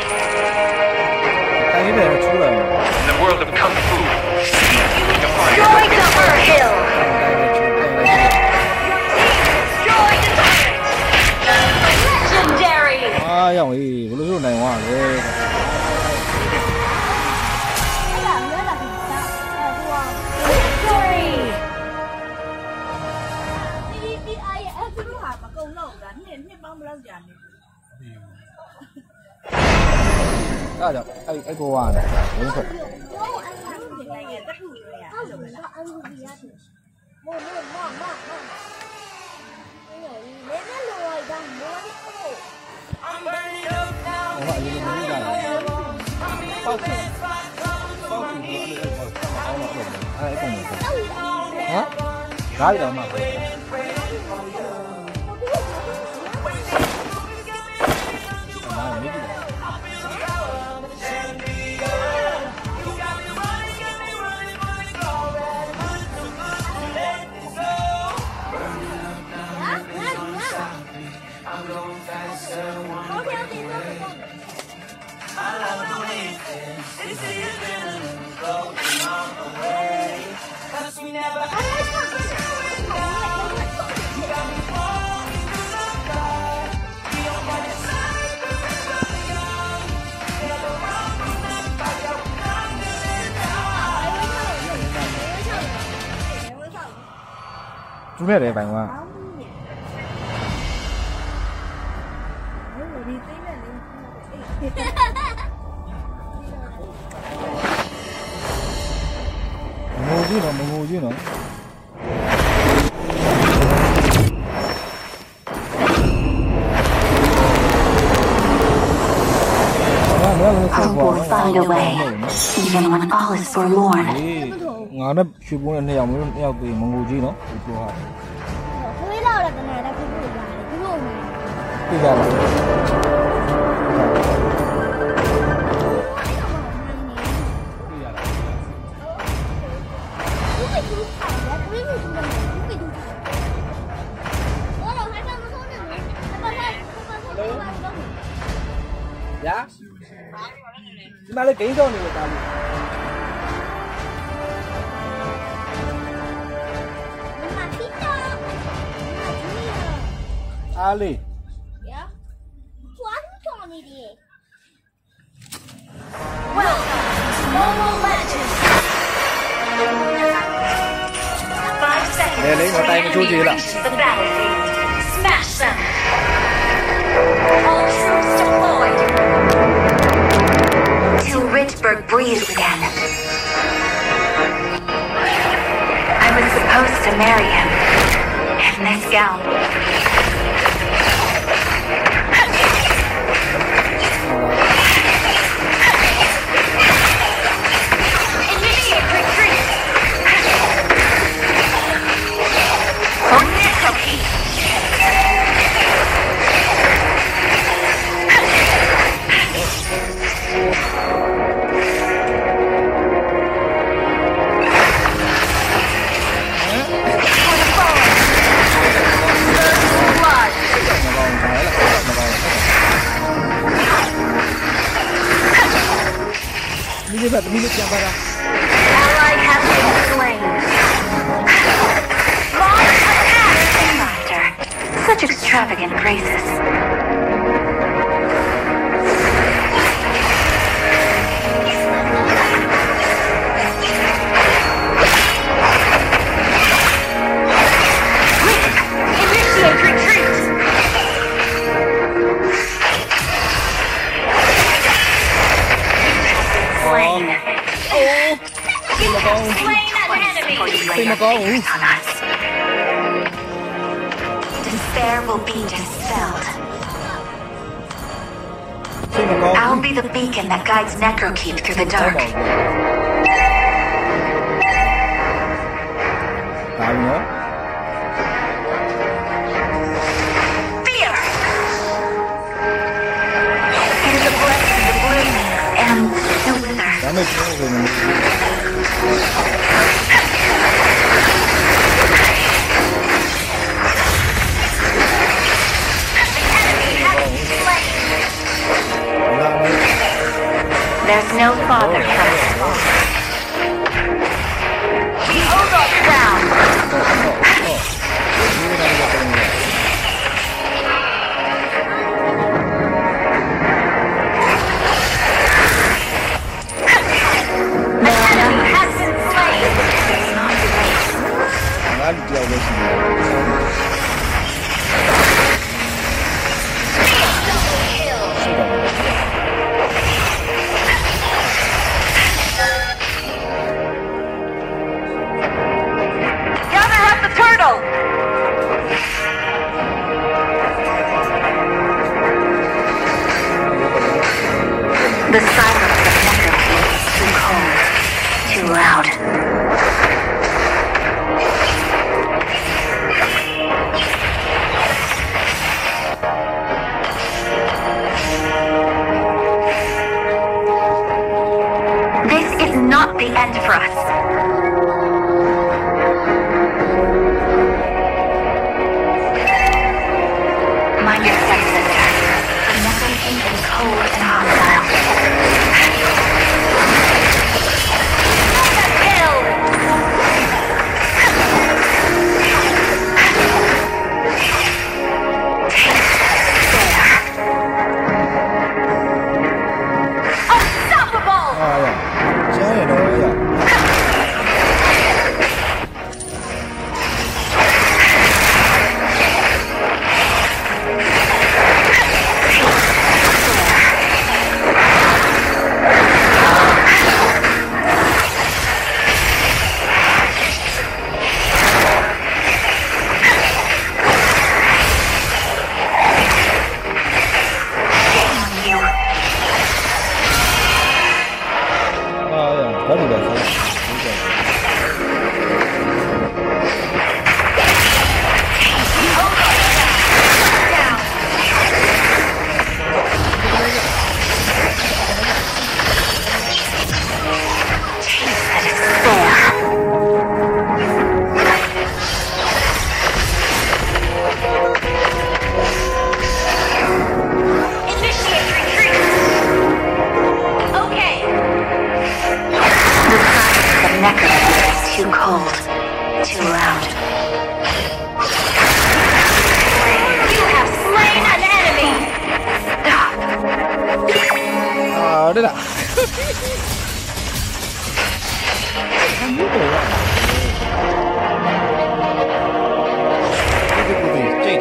In the world of Kung Fu, seeking to find Destroyed the Hill. Your team destroyed the turret. Legendary. 啊，让我一我都是难忘的。 Victory. ဒီဒီအားရအဲ့သူတို့ဟာမကုံတော့ဘူးလားနှစ်နှစ်ပေါင်းဘယ်လောက်ကြာနေအဲ့ဒါအဲ့အဲ့ကိုကဘယ်လိုဆိုနိုင်ငံတခုတွေရအဲ့လိုပဲလား安抚比亚挺，我我我我我，没有，没那罗的，罗的哦。 I'm burning up now. ဟိုကအရင်ကမင်းကပေါက်ခဲ့ပေါက်ပြီးတော့အဲ့ကောင်အဲ့ကောင်ဟမ်ဓာတ်တော်မှာပဲမာမီး 猪面的白瓜。 我 chứ nó mông ngô chứ nó Hope will find a way, even when all is forlorn. Ngã nó chụp bún này ông nó eo từ mông ngô chứ nó chụp hả không biết đâu là cái này là cái gì là cái gì cái gì là dạ nhưng mà lấy kỹ thôi người ta Ali dạ quá tròn này đi để lấy ngón tay một chút gì là Smash them. All troops deployed. Till Richburg breathes again. I was supposed to marry him in this gown. Immediate retreat. For necropsy. Ally has been slain. Launch attack! Laughter. Such extravagant graces. Initiate retreat! Slain. Oh, Slain an enemy. On us. Despair will be dispelled. I'll be the beacon that guides Necrokeep through the dark. Fear! It is a blessing to bloom and to wither. There's no father for us. We hold our ground. The enemy has been slain. Gather up the turtle. The silence of Necrokeep is too cold, too loud. rồi đấy ạ. Không biết rồi ạ. Cái gì gì chị?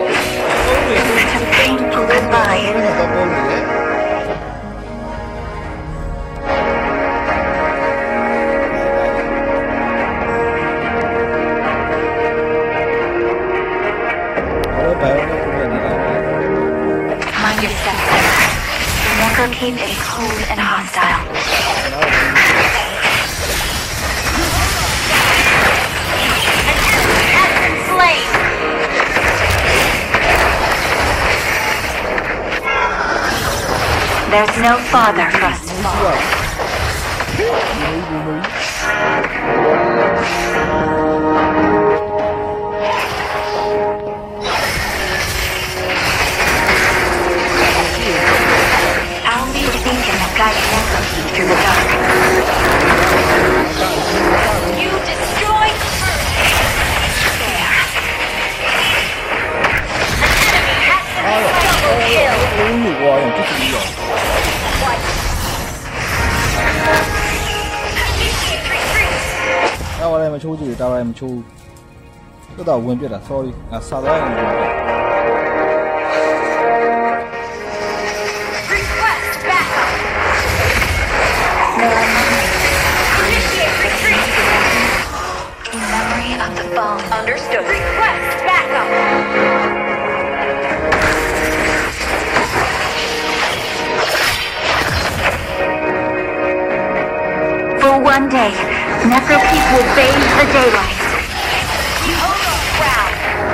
Mind your step. The Necro Keep is cold and hostile. An enemy has been slain. There's no father for us to follow. I'll be the beacon that guides Necro Keep through the dark. You destroyed Earth. There. An enemy has been double kill. Tao vào đây mà chui gì? Tao vào đây mà chui. Cái tao quên biết à? Sorry. À sao đấy? Request backup. Initiate retreat. In memory of the bomb. Understood. Request backup. For one day, Necro Keep will bathe the daylight. Hold on, ground.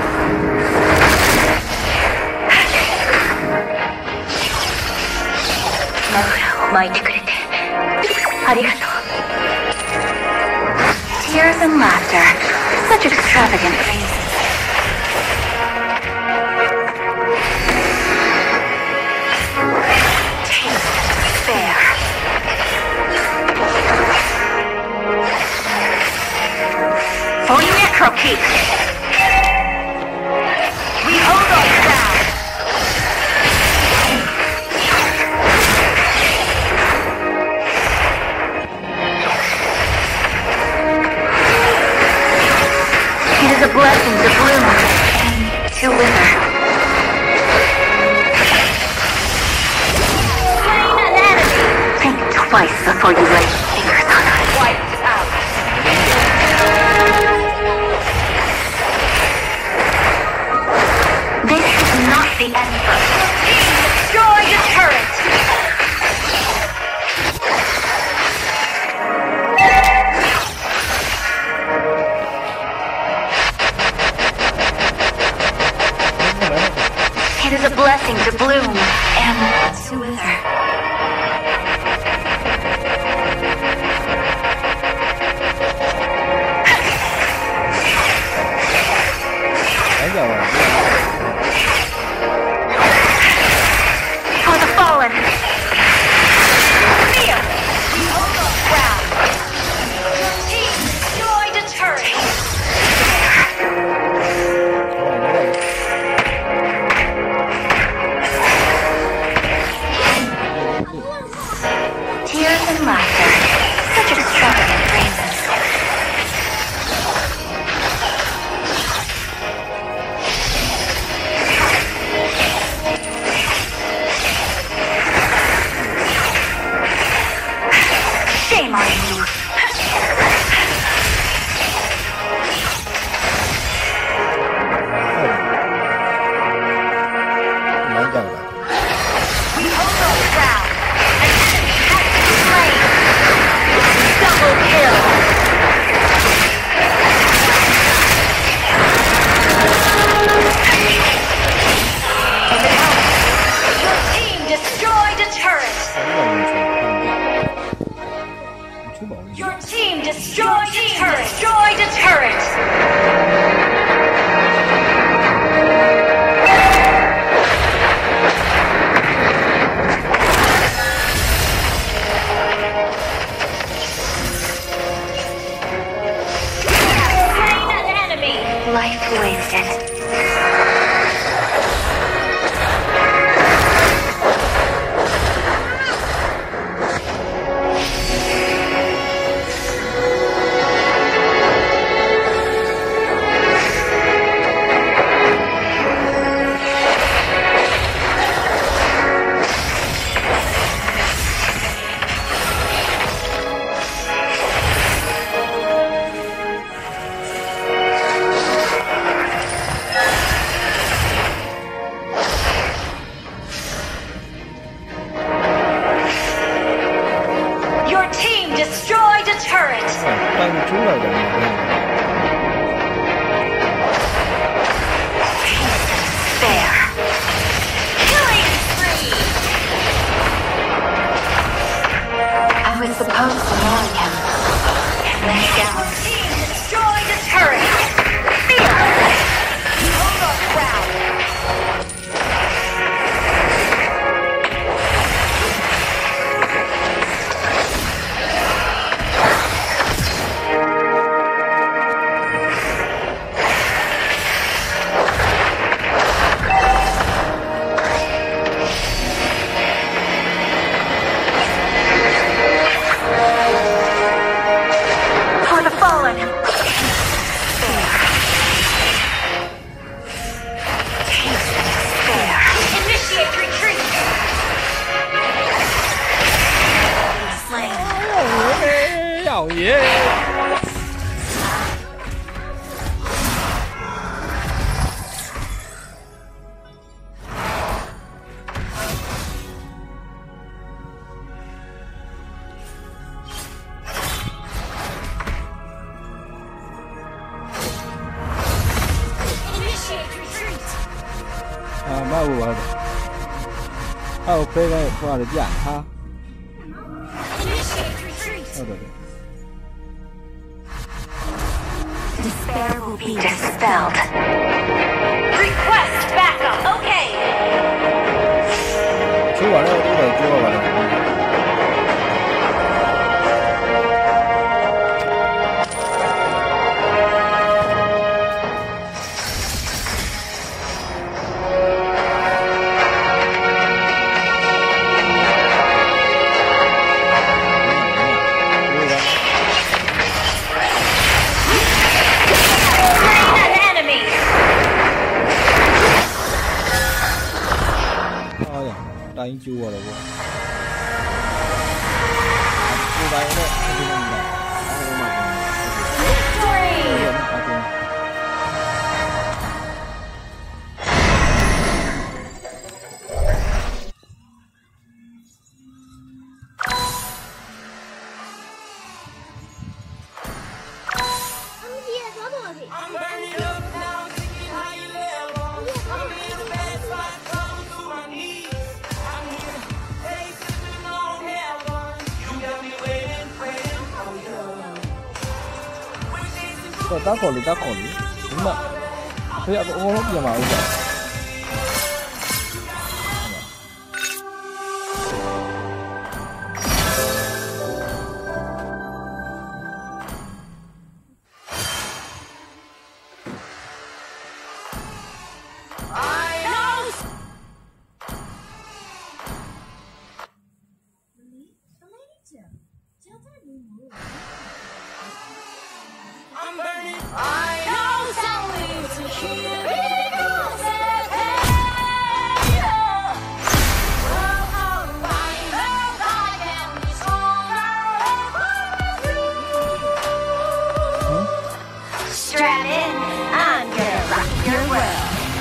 Tears and laughter, such extravagant phrases. Taste despair. For Necro Keep, we hold our ground. It is a blessing to bloom and to wither. Slain an enemy. Think twice before you lay fingers on us. Wiped out. This is not the end. Destroy the turret. It is a blessing to bloom and to wither. For the fallen. Fear. We hold our ground. Your team destroyed a turret. Tears and laughter, such extravagant phrases. Shame on you. We hold our ground. An enemy has been slain. Double kill. Your team destroyed a turret. Your team destroyed a turret. Destroyed a turret. Slain an enemy. Life wasted. 啊，妈我玩的，啊，我飞来过来的呀，哈，好的。 Despair will be dispelled. Request backup. Okay. 出完了，出来，出完了。 đánh chùa rồi cô. Cô bay đấy, cô đi làm gì? I'm burning up now, thinking how you live on. I'm in a bad spot, come to my knees. I'm here, hey, sipping on heaven. You got me waiting, praying for you. Rồi tác khổ thì tác khổ đi. Đúng mà. Thế ạ, có hốt gì mà ông vậy? I'm burning. I know something to hear. Strap in, I'm gonna rock your world.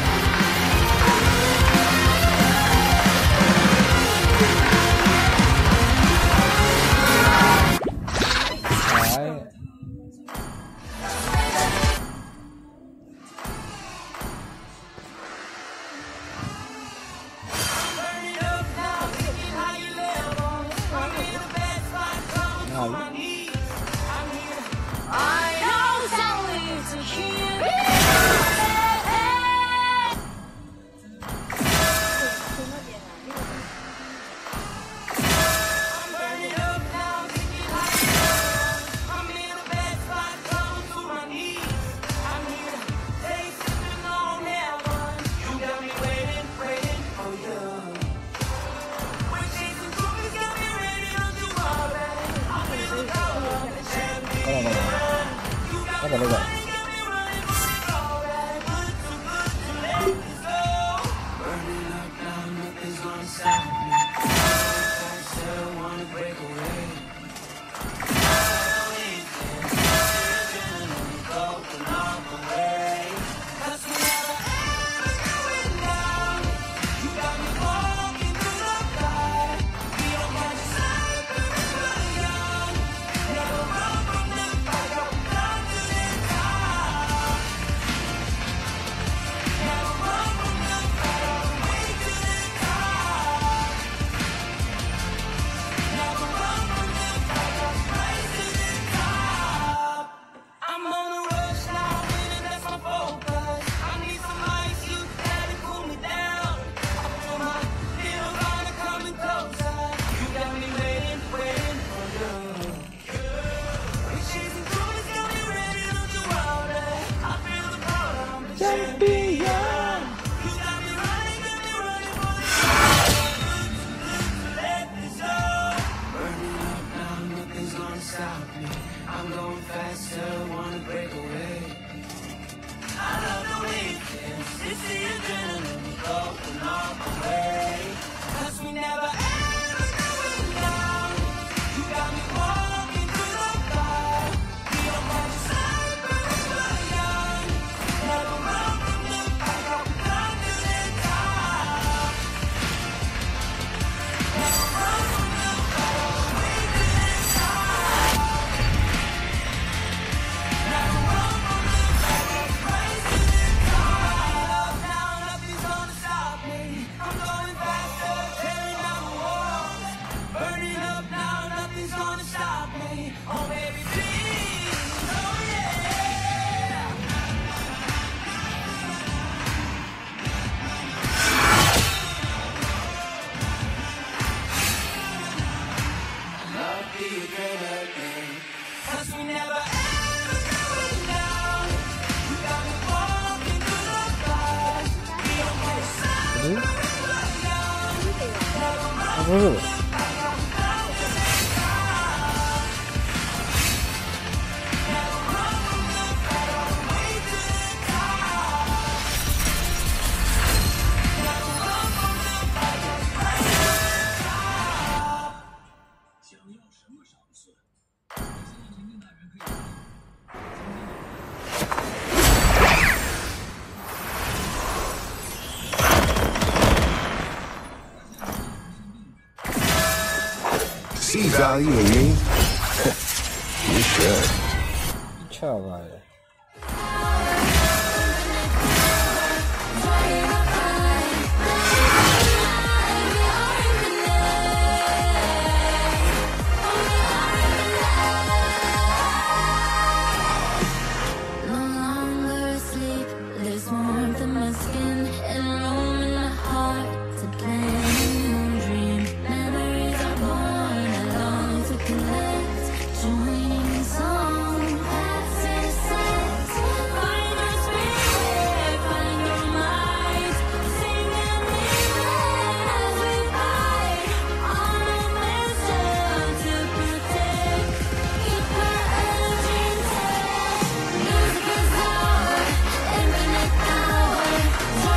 Bắt đầu đây 不是的。 See value in me? You should. Ciao, Power,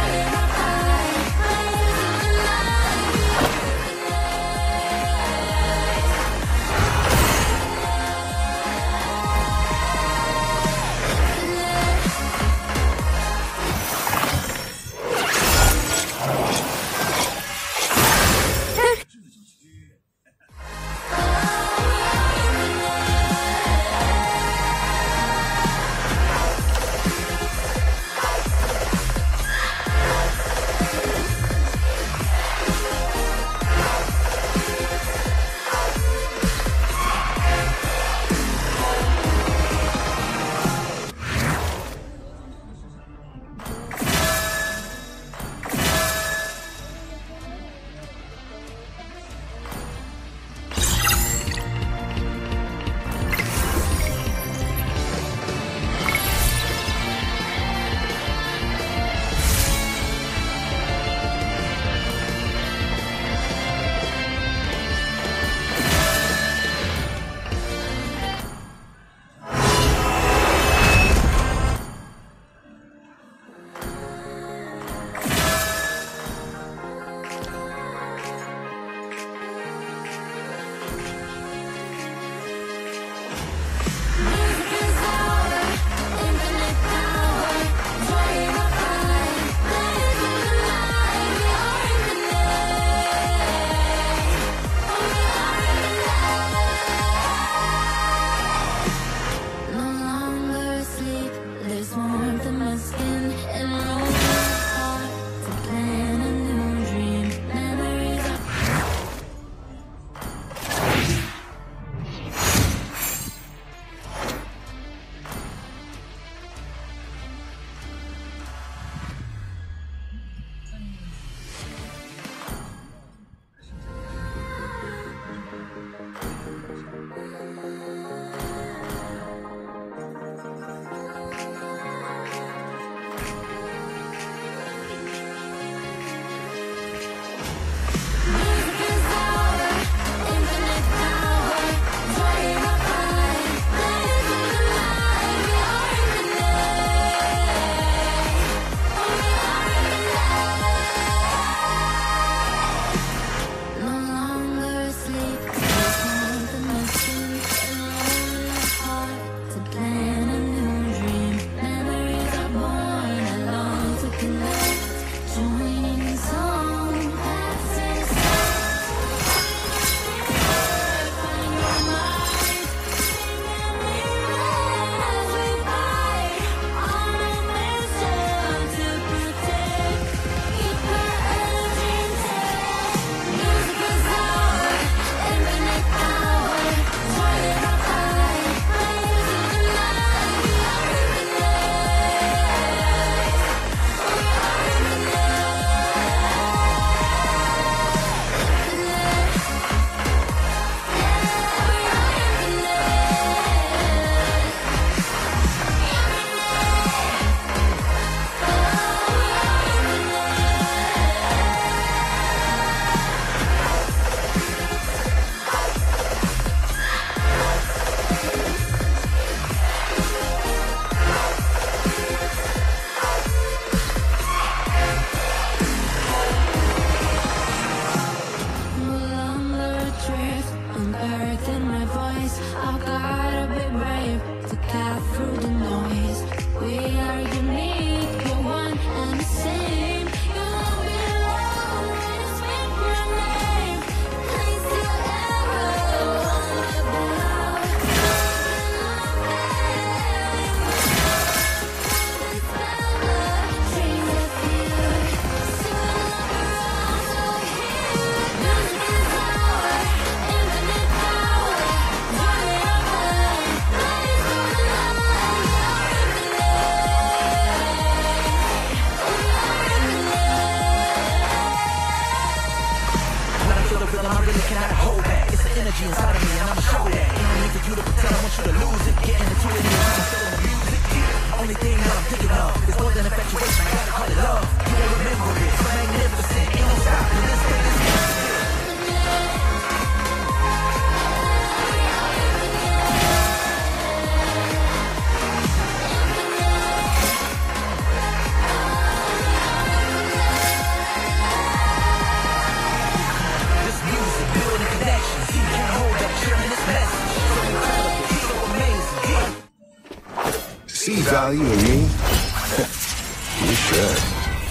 value in me? You should.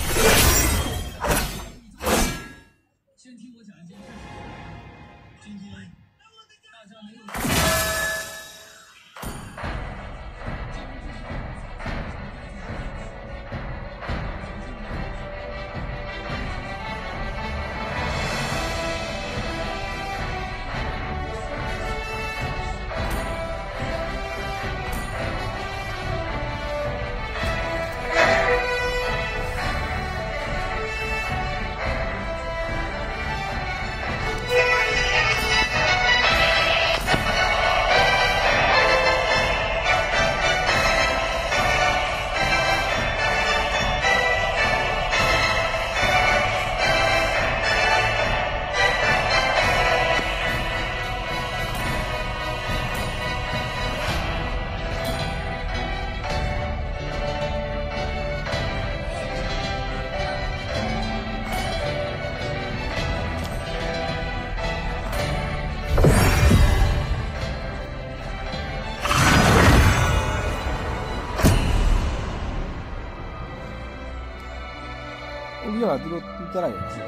우리가 들어 따라야지.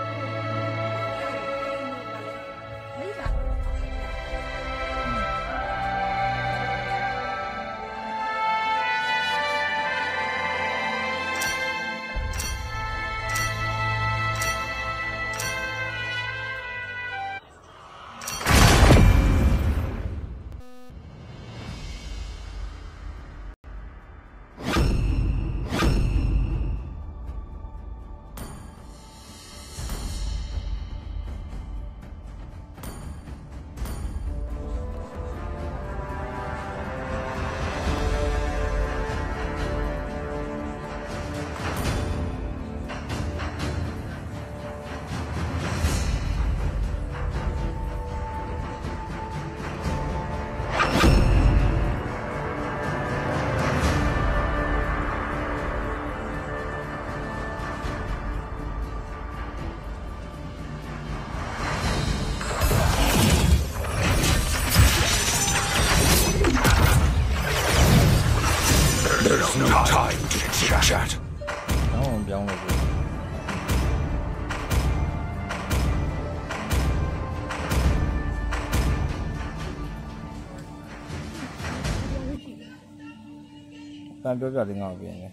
There's no time to chit-chat. 어, 명호고. 난 뼈가 안 나오겠네.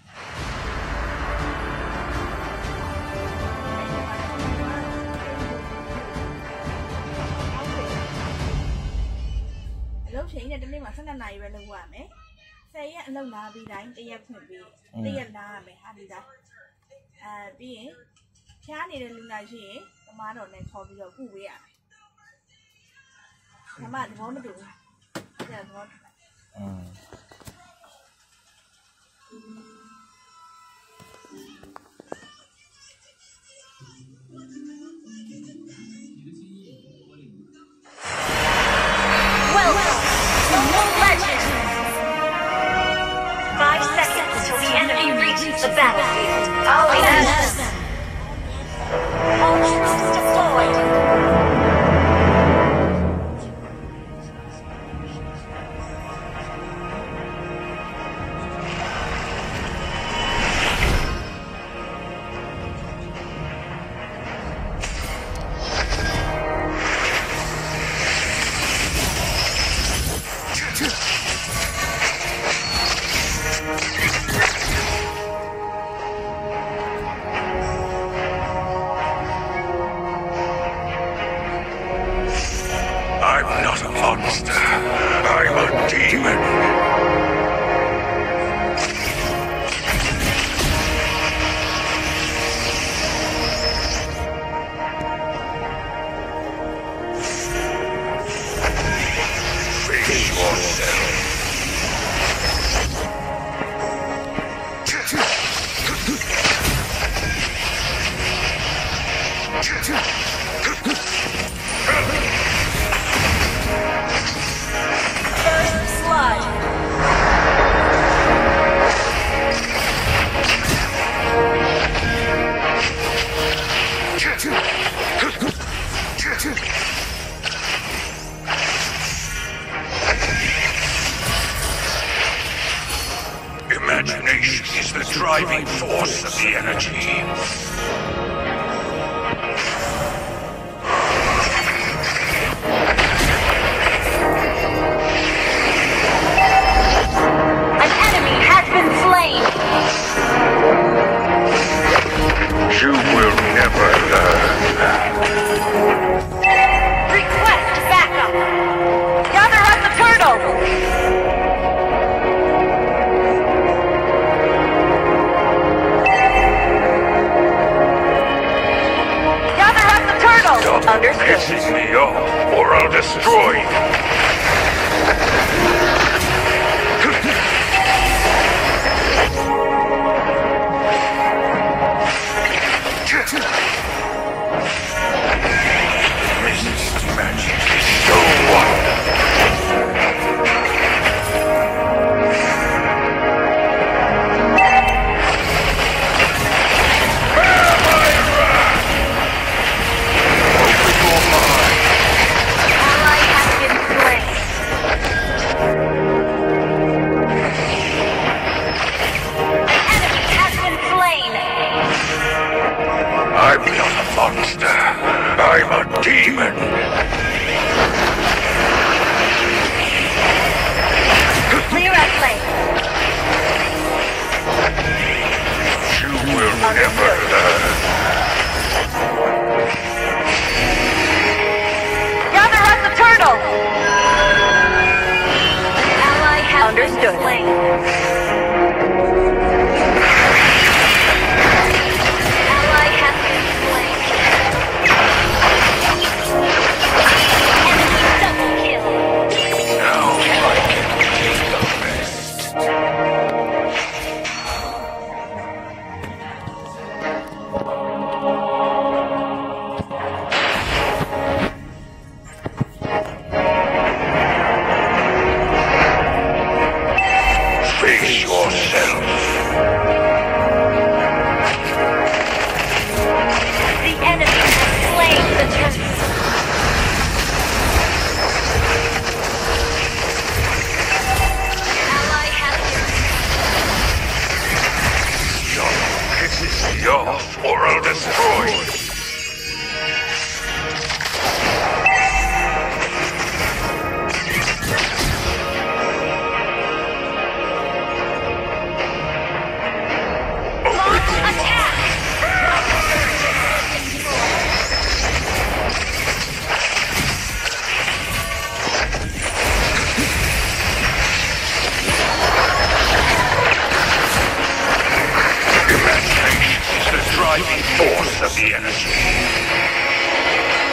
Lúc chị này đến mà sáng nay về lâu quá mấy. Say á lâu nào bị đánh tây phải bị tây là mày hai bị đánh à bị cha này là lúc nào chị má đồ này khó bây giờ cụ vậy à các bạn thì không được giờ ngon Welcome to Mobile Legends! Five seconds till the enemy reaches the battlefield. I'll be there. All troops deployed. I'm not a monster. I'm a demon. Face yourself. First blood. driving force of the energy. An enemy has been slain. You will never learn. Request backup. Gather up the turtle. Gather up the turtle. Stop Understood. pissing me off, or I'll destroy you. Mist magic is so wonderful. Bear my wrath! Open your mind. Ally has been slain. An enemy has been slain. I'm not a monster. I'm a demon. Clear at lane. You will never learn. Gather up the turtle. An ally has Understood. been slain. Ally has been slain. Enemy double kill. Now I can take the rest. Face yourself. The enemy has slain the turtle. Ally has been Don't pisses me off, or I'll destroy you. Launch attack! Imagination is the driving force of the energy.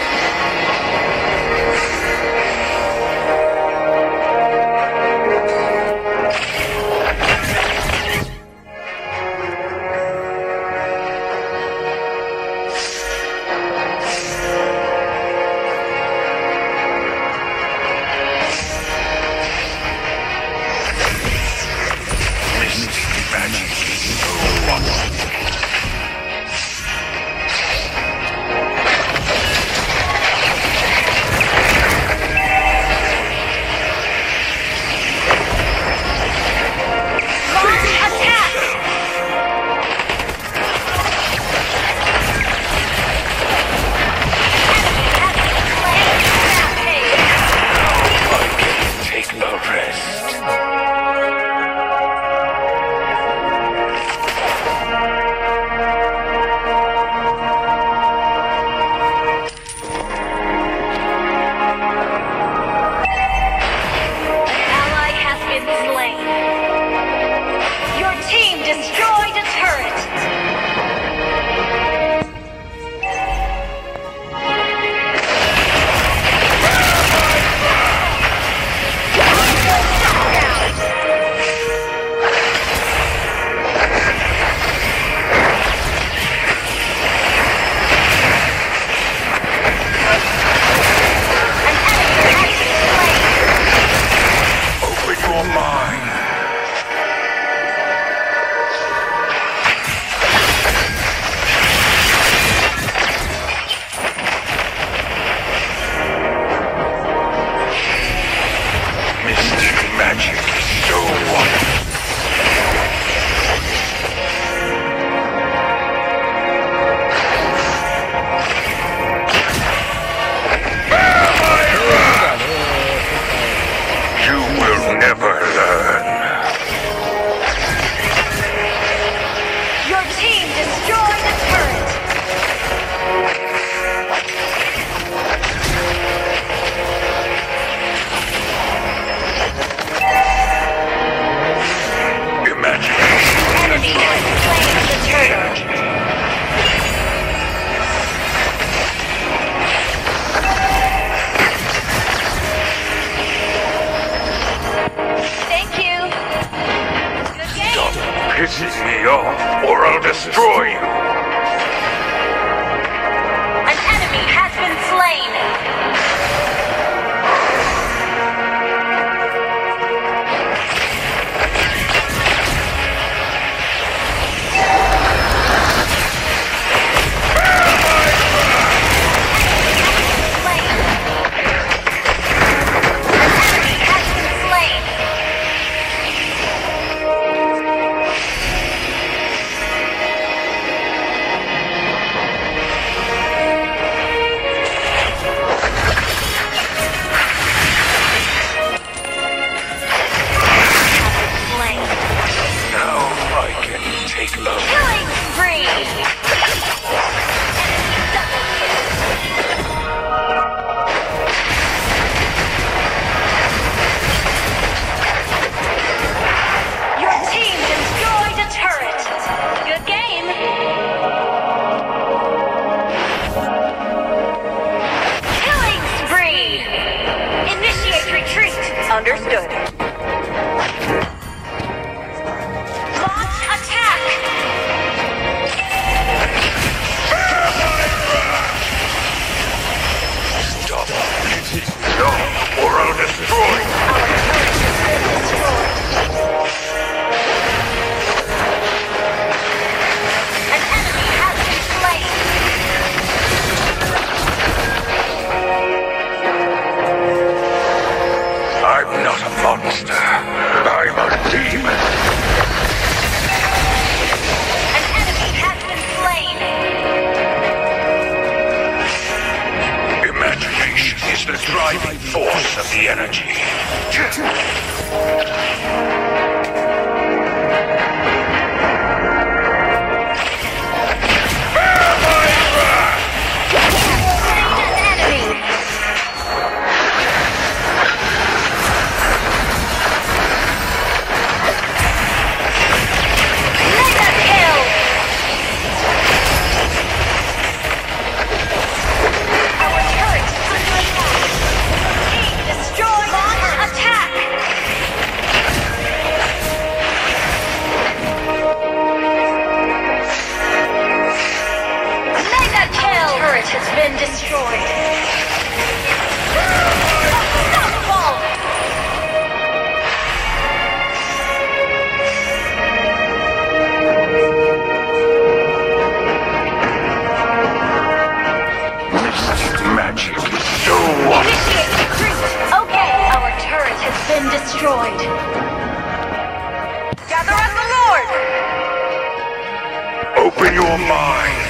Mystic magic is so wonderful. driving force of the energy. Destroyed. Gather at the Lord! Open your mind.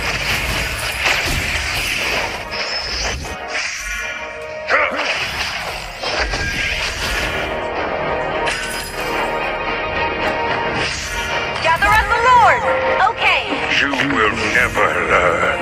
Gather at the Lord! Okay. You will never learn.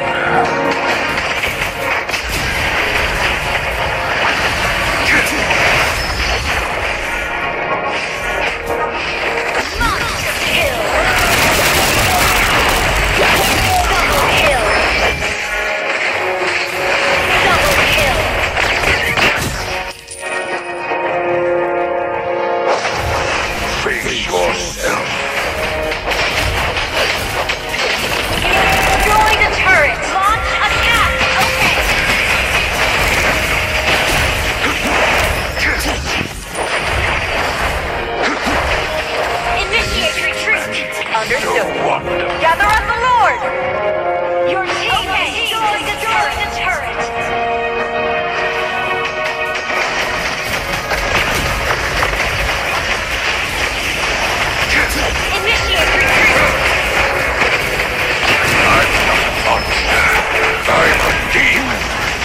Gather at the Lord! Your team has destroyed the turret! Initiate retreat! I'm not a monster. I'm a demon.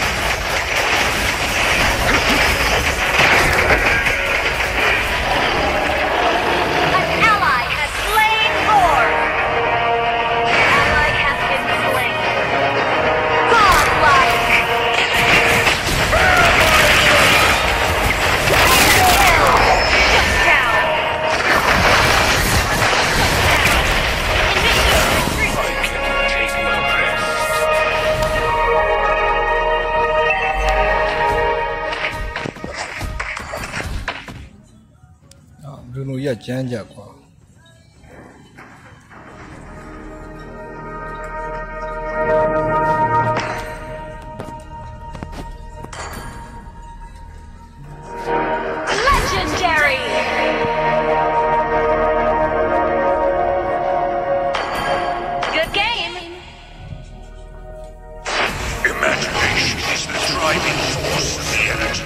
An ally has slain Thor! Bruno 也讲讲过。 Legendary! Good game! Imagination is the driving force of the energy.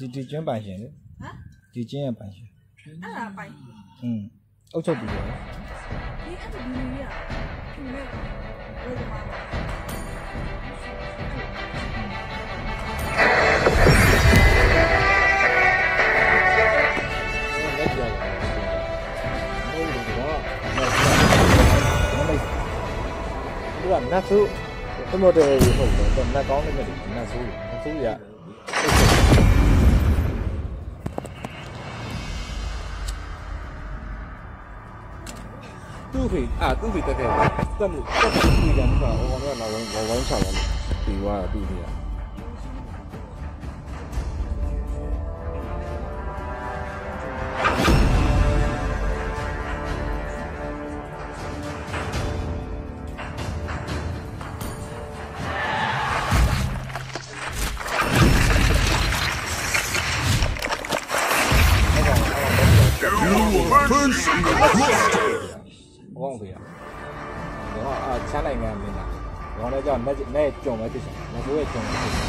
ဒီဒီကျွန်းပိုင်ရှင်လေဟမ်ဒီကျင်းရဲ့ပိုင်ရှင်အဲ့ဒါပိုင်อืมအုတ်ချုပ်ပြီးတယ်ဒီအဲ့ဒီလူကြီးอ่ะသူနဲ့ဘယ်မှာကနတ်ဆိုးတမော်တယ်ရေဟုတ်တယ်နတ်ကောင်းနေတယ်နတ်ဆိုးနတ်ဆိုးရသူ့ဖေအာသူ့ဖေတက်တယ်တက်မှုတက်မှုဒီကနေ့ကဟိုကောင်ကလာဝိုင်းဝိုင်းချလာတယ်ပြီးသွားပြီးပြီဘောင်းဖေးတော့အာချမ်းနိုင်ငံမင်းလားဘောင်းလည်းကြောင့်နဲ့နဲ့ကြုံပဲဖြစ်ချင်မဆိုးရဲ့ကြုံပဲဖြစ်ချင်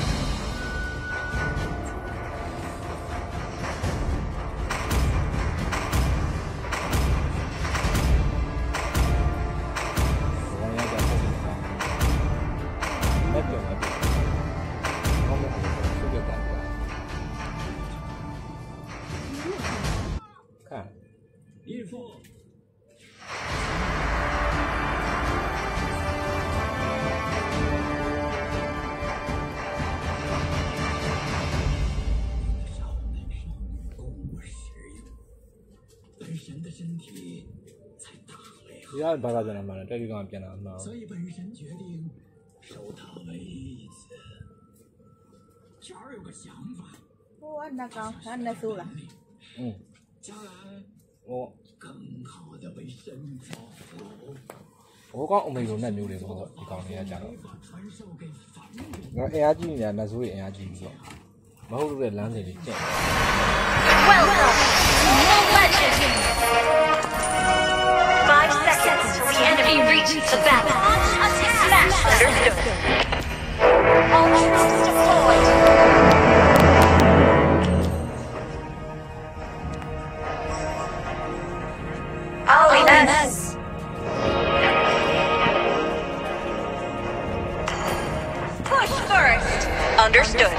ဘောင်းလည်းကြောင့်ဖြစ်ချင်တာနဲ့ကြုံပဲဖြစ်ချင်ဘောင်းလည်းဆိုးကြတာ看义父其他人把他变了嘛？这就刚变了嘛？所以本神决定收他为义子。圈儿有个想法。 我那刚还那输了。 嗯。 将来我更好的为神造福。 我講我未用咩မျိုး嚟喎？你講呢一隻咯。我 A R G 呢，那所謂 A R G 喎，唔好攞嚟冷靜嚟正。 Welcome to Mobile Legends. Five seconds till the enemy reaches the battle. Smash understood. All troops deployed. Ali S. Push first. Understood.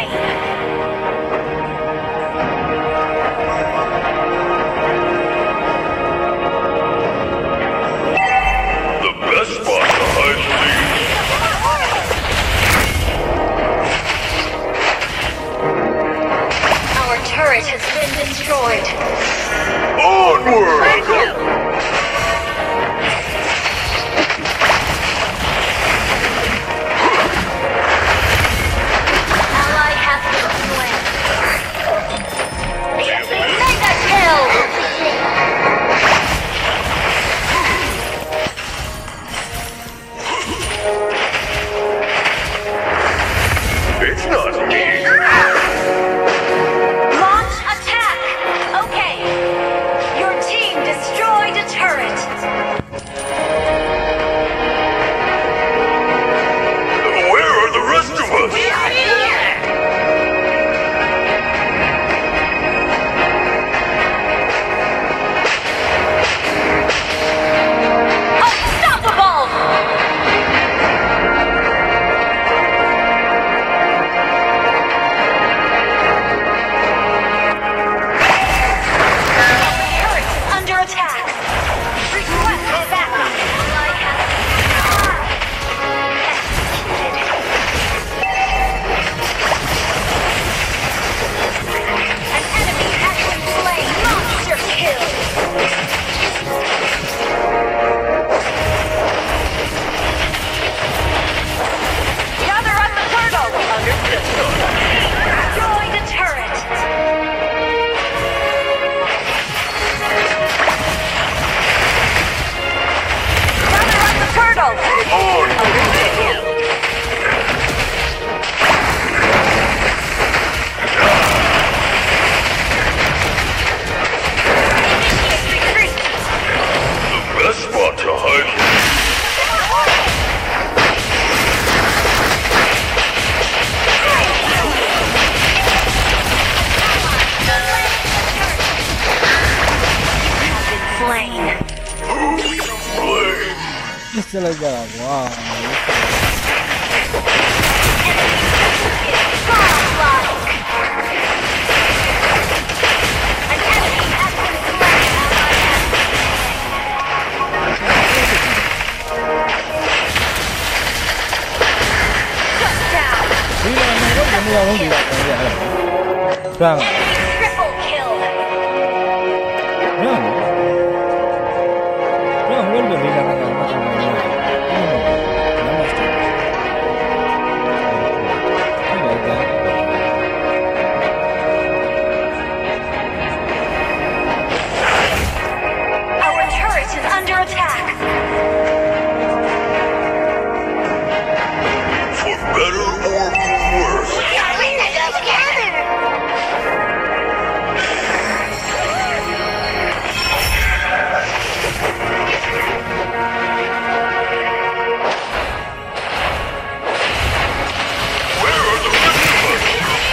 slain. The best spot to hide Our turret has been destroyed. Onward! Ally has been slain. Mega kill! It's not me. Launch attack! Okay. Your team destroyed a turret. Where are the rest of us? We are here! Unstoppable! Turret is under attack. Request backup. Ally has executed. An enemy has been slain. Monster kill. Gather at the portal. Understood. Destroy the turret. Gather at the portal. Understood. Initiate retreat. The best spot to hide. Slain. Just like that. Wow. Godlike. An enemy has been slain. Shut down. Đi là này có gì không đi lại cái này. Sao? Enemy triple kill. Nó. Nó không có đi là cái này mà không phải. Nó mất. Cái này đó. Our turret is under attack. For better or for worse. We are in it together. Where are the rest of us?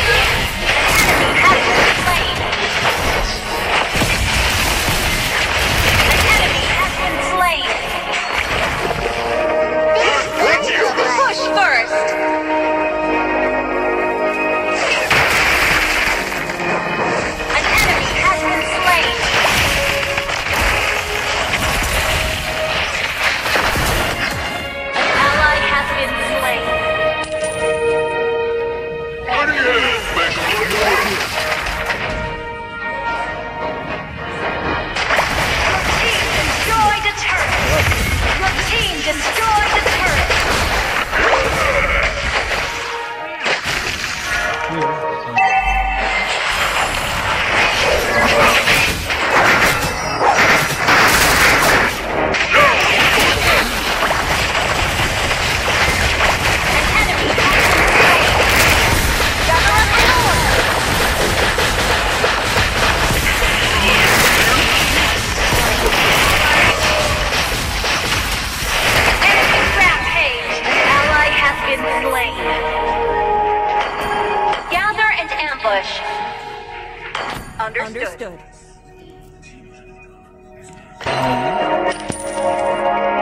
An enemy has been slain. There's plenty of them. Push first. An enemy has been slain. An ally has been slain. Mighty hands make light work. Your team destroyed a turret. Your team destroyed a turret. An enemy has been slain. Gather up the order. Enemy rampage. An ally has been slain. Gather and ambush. Understood.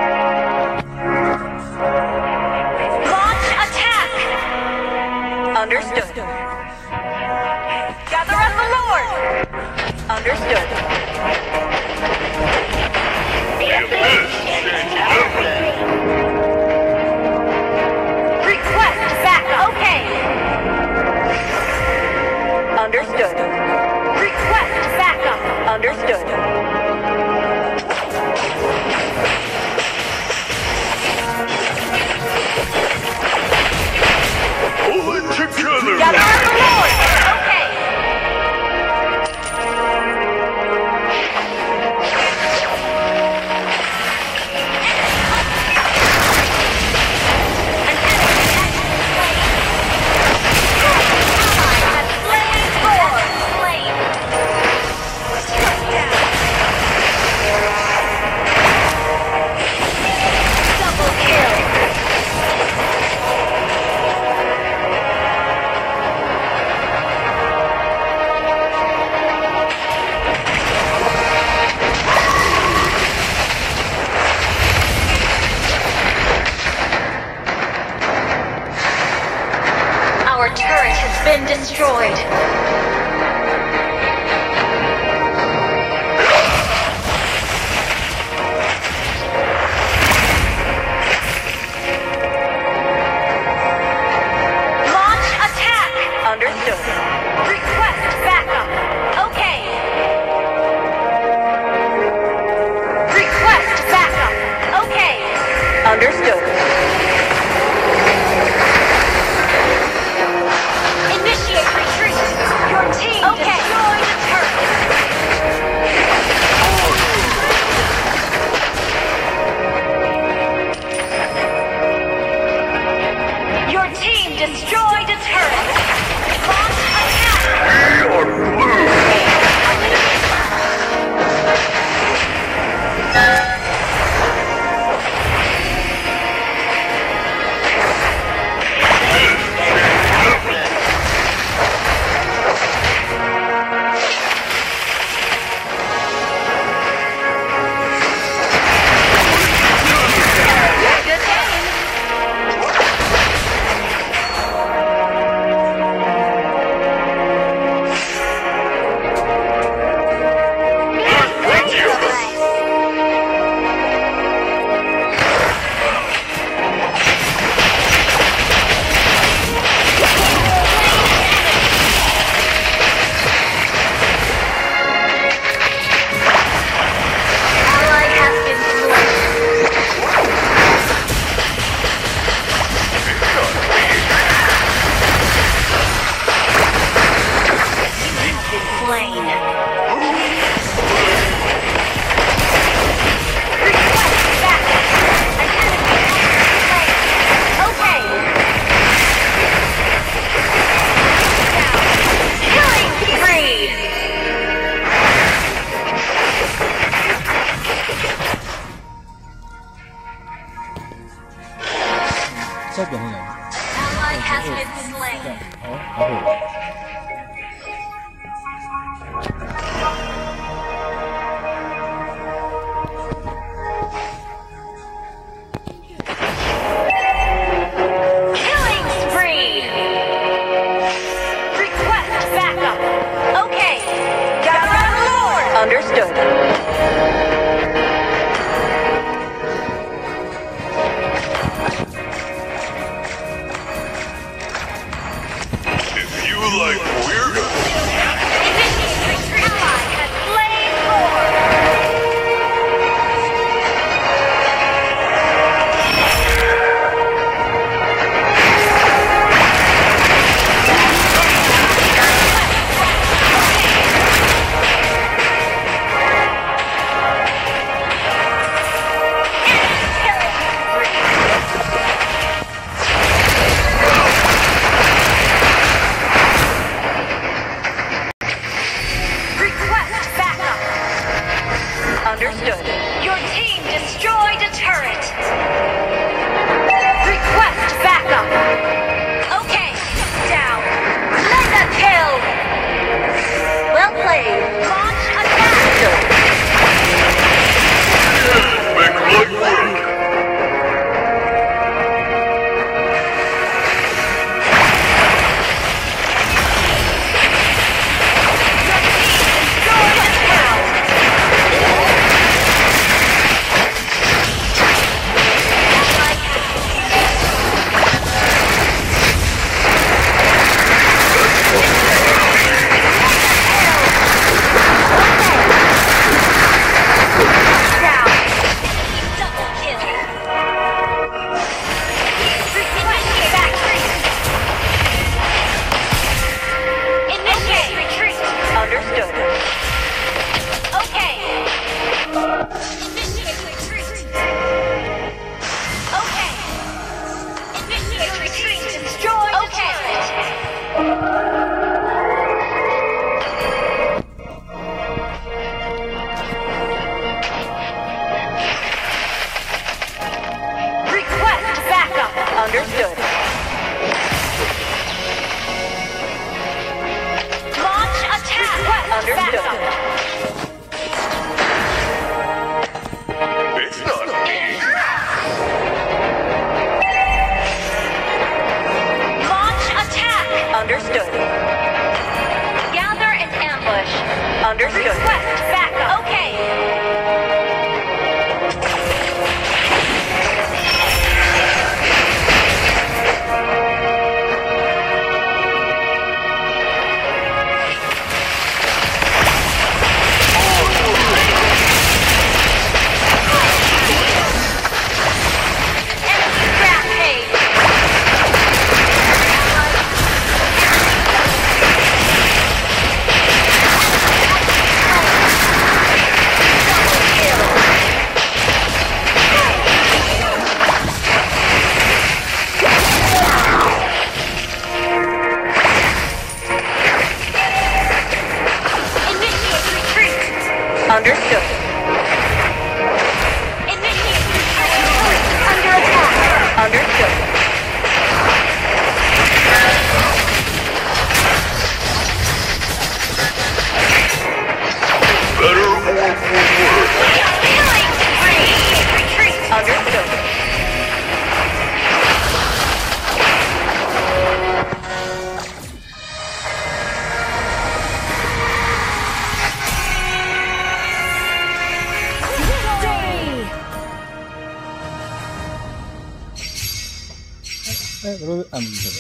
Launch attack. Understood. Gather at the Lord. Understood. Request backup. Okay. Understood. Request backup. Understood. Pull it together! Gather at the Lord. Okay. Our turret has been destroyed. Launch attack. Understood. Request backup. Okay. Request backup. Okay. Understood. Initiate retreat. Your team okay. Destroy the turret. Your team destroyed a turret. Launch attack. We are blue! Good game. Ally has been slain. Slain. Request backup. An enemy has been slain. Okay. Killing spree. sau biển này Ally has been slain. đó bảo hộ Killing spree. Request backup. Okay. Gather at the Lord. Understood. If you like weird, Initiate retreat. Ally has slain Lord. Understood. Request backup. Okay. Understood. Initiate retreat. Under attack. Understood. Better or worse? Killing spree. Retreat. Understood. Eh, dove ah, mi dice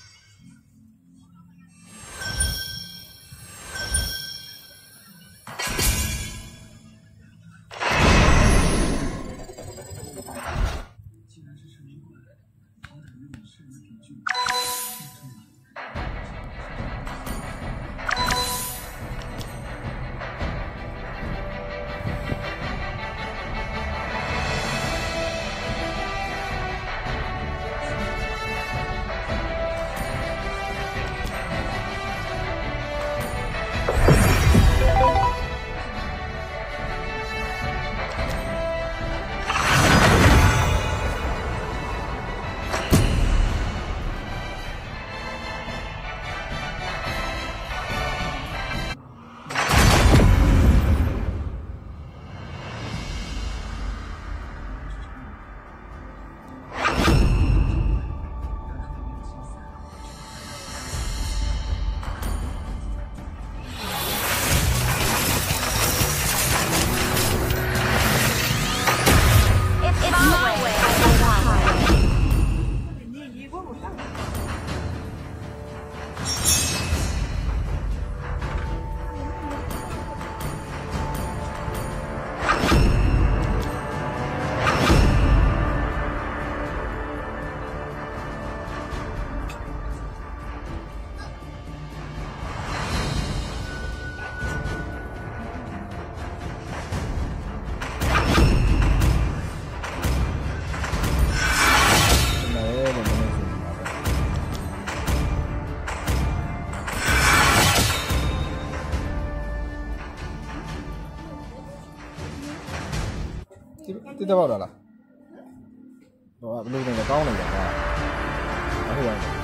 တိတပေါက်တာလားတော့ဘယ်လိုလဲကောင်းနေကြတာဟုတ်ပါဘူး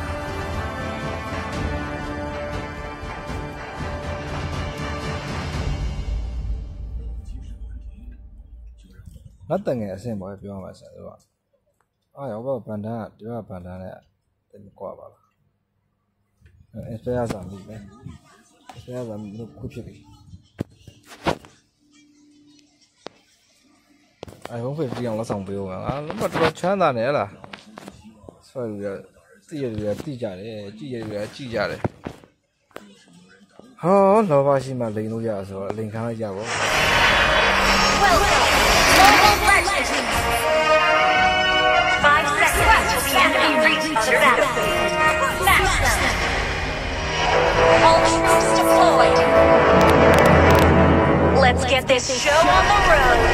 လက်တငယ်အဆင့်ပေါ်ပြောမှာဆက်တော့အားရောဘဗန်တန်းကဒီကဗန်တန်းနဲ့တင်ကွာပါလားအဲစပယ်ယာဆောင်ပြီပဲစပယ်ယာဆောင်လို့ခုဖြစ်ပြီအဲဟုတ်ပြီပြောင်းလက်ဆောင်ပေးဦးမှာငါလုံးဝတော်ချမ်းသာနေလားဆွဲလူရတိရလူရတိကြတယ်ကြည့်ရလူရကြည့်ကြတယ်ဟောလောဘရှိမှလိန်လို့ရဆိုတော့လိန်ခံလိုက်ကြပါ Five seconds till the enemy reaches the battlefield. Smash them. All troops deployed. Let's get this show on the road.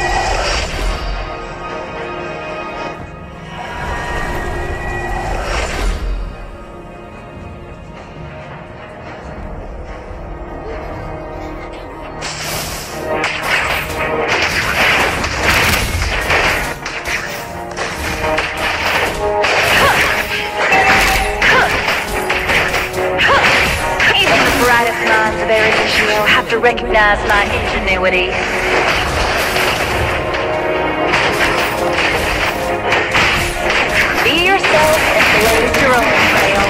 To recognize my ingenuity. Be yourself and blaze your own trail.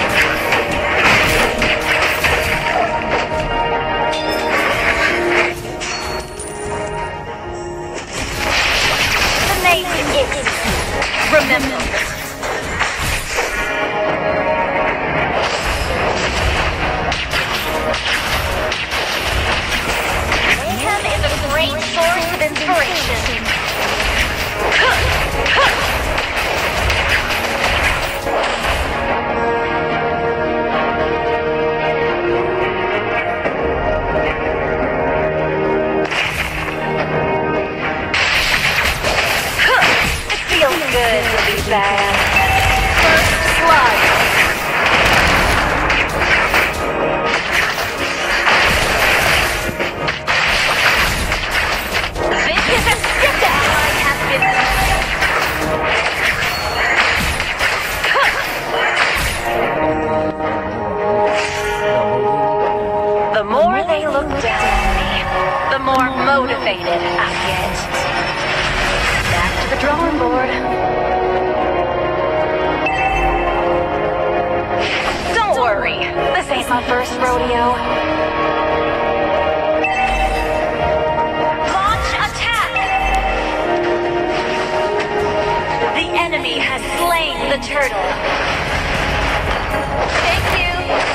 the more motivated I get. Back to the drawing board. Don't worry, this ain't my first rodeo. Launch attack! The enemy has slain the turtle. Thank you.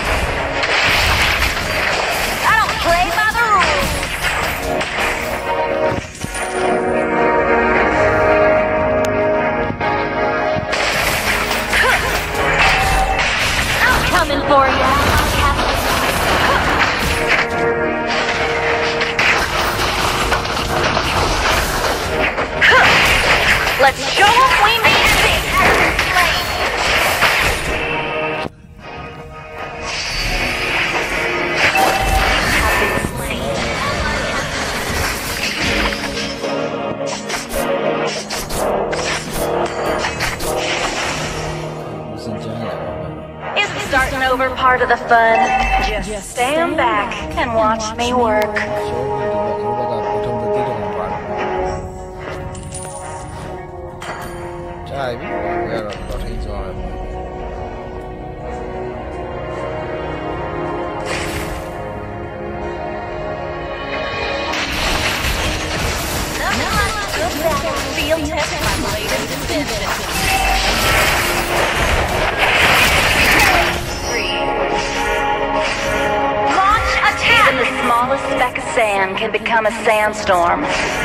I don't play by the rules. I'm coming for you, Captain. Let's show them we made it big. Isn't starting over part of the fun? Just stand back and watch me work. Field test my latest invention. Launch attack! Even the smallest speck of sand can become a sandstorm.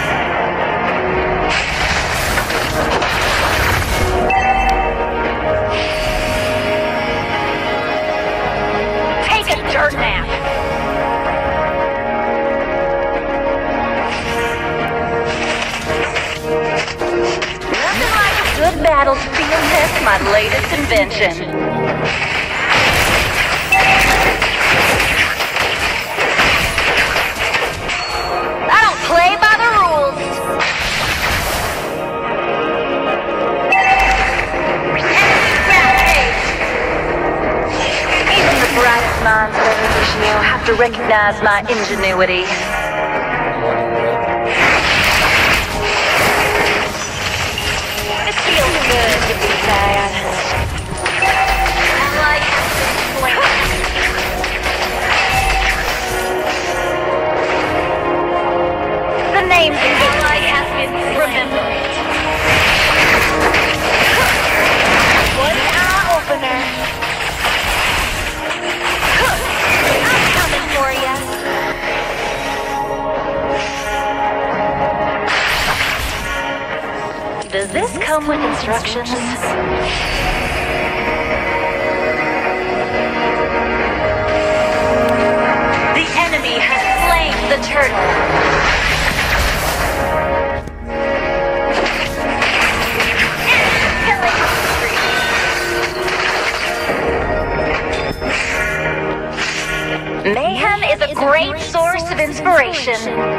Take a dirt nap! Nothing like a good battle to field test my latest invention. I don't play by the rules. Even the brightest minds of every mission have to recognize my ingenuity. It feels good to be bad. I like the name's in the light has been remembered. One eye opener. I'm coming for ya. Does this come with instructions? The enemy has slain the turtle. Mayhem is a great source of inspiration.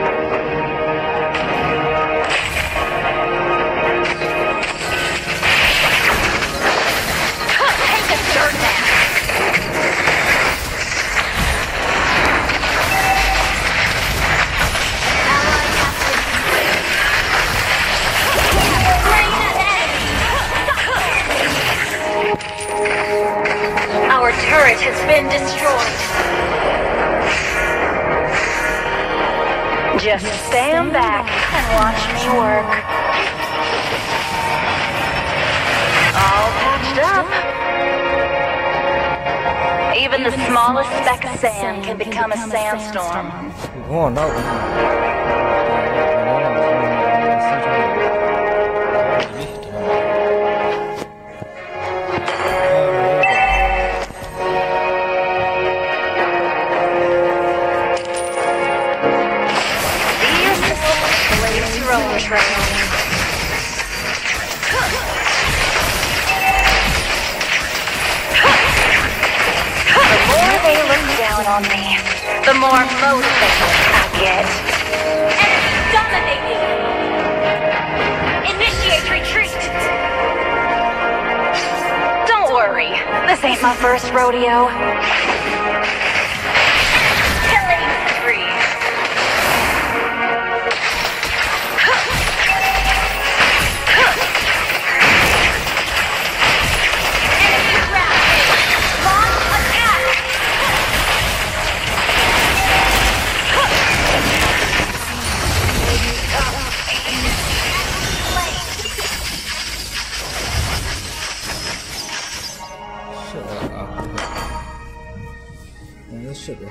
Take a dirt nap. Our turret has been destroyed. Just stand back and watch me work. All patched up. Even the smallest speck of sand can become a sandstorm. Oh no. Trail. The more they look down on me, the more motivated I get. Enemy dominated! Initiate retreat! Don't worry, this ain't my first rodeo. Killing spree. တယ်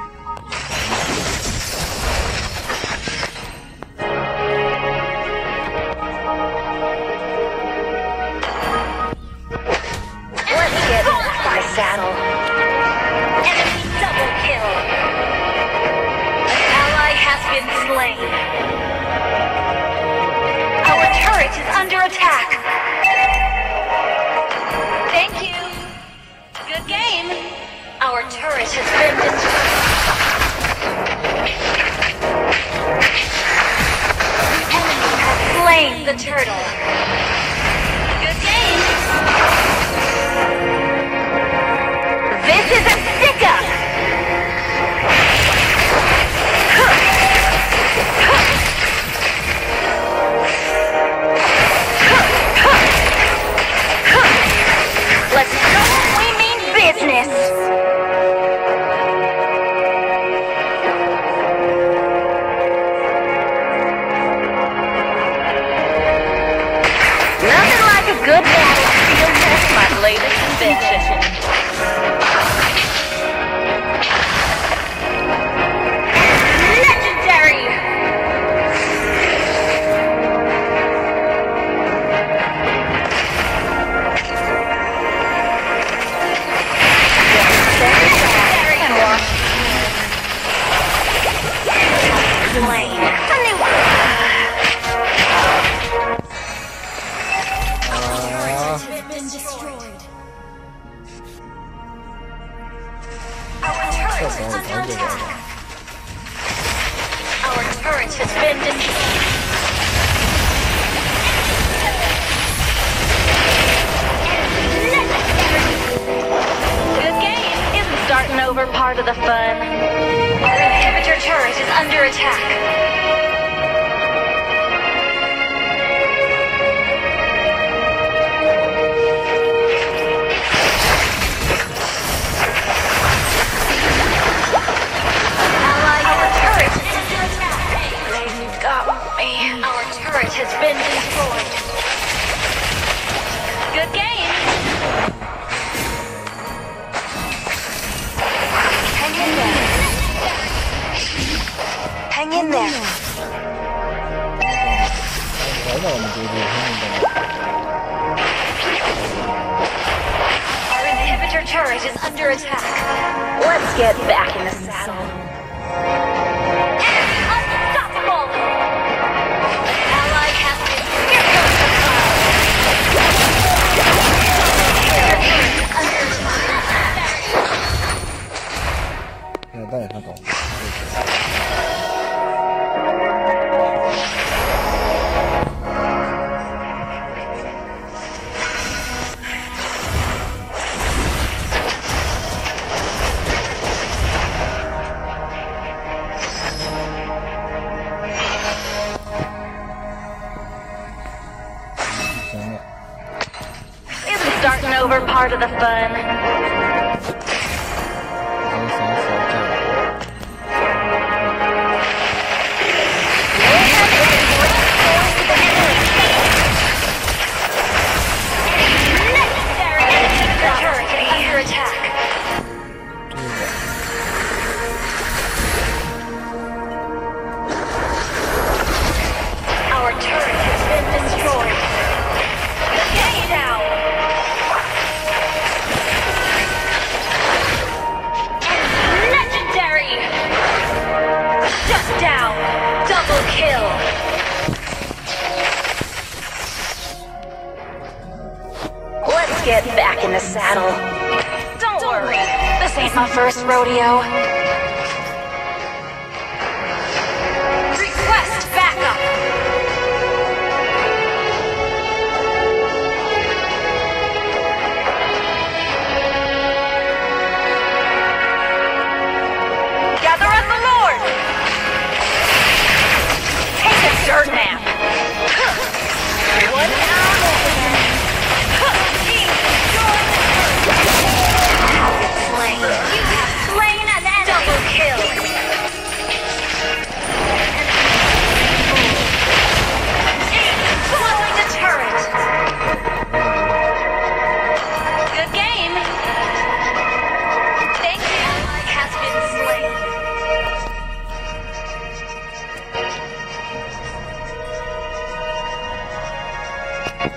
Let's get my saddle. Enemy double kill. An ally has been slain. Our turret is under attack. Thank you. Good game. Our turret has been destroyed. The enemy has slain the turtle. Good game. This is a stick-up! Let's go! We mean business! Nothing like a good battlefield. That's my latest invention. Legendary! Slain. A new one. Been destroyed. Our turret is under attack. Our turret has been destroyed. Good game. Isn't starting over part of the fun? Our inhibitor turret is under attack. Our turret has been destroyed. Good game. Hang in there. Hang in there. Our inhibitor turret is under attack. Let's get back in the saddle. Unstoppable! Isn't starting over part of the fun? Under attack. Our turret has been destroyed. Get down. Legendary. Shut down. Double kill. Let's get back in the saddle. Don't worry, this ain't my first rodeo. Request backup. Gather at the Lord. Take a dirt nap. Everyone down over there. Slain. You have slain an enemy. Double kill. Swallowing the turret. Good game. Thank you. Has been slain.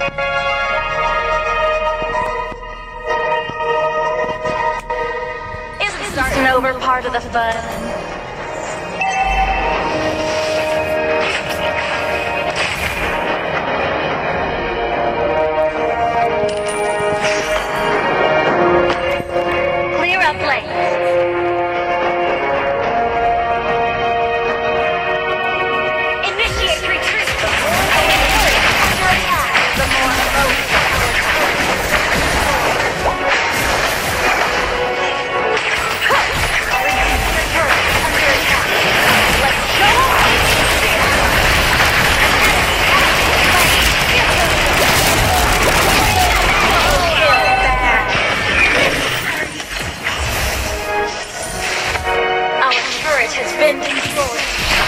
Isn't over part of the fun? Clear up lanes. Initiate retreat. The more under attack, the more has been destroyed.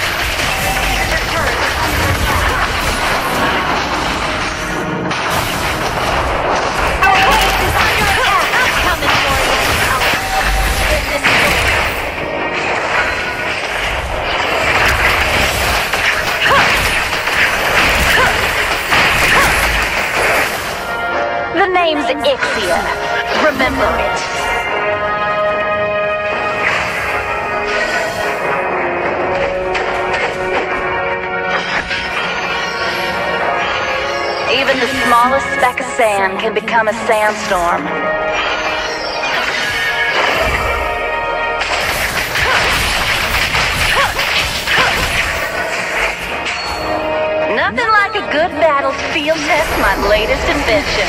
Our base is under attack. I'm coming for you. The name's Ixia. Remember it. Even the smallest speck of sand can become a sandstorm. Nothing like a good battlefield test, my latest invention.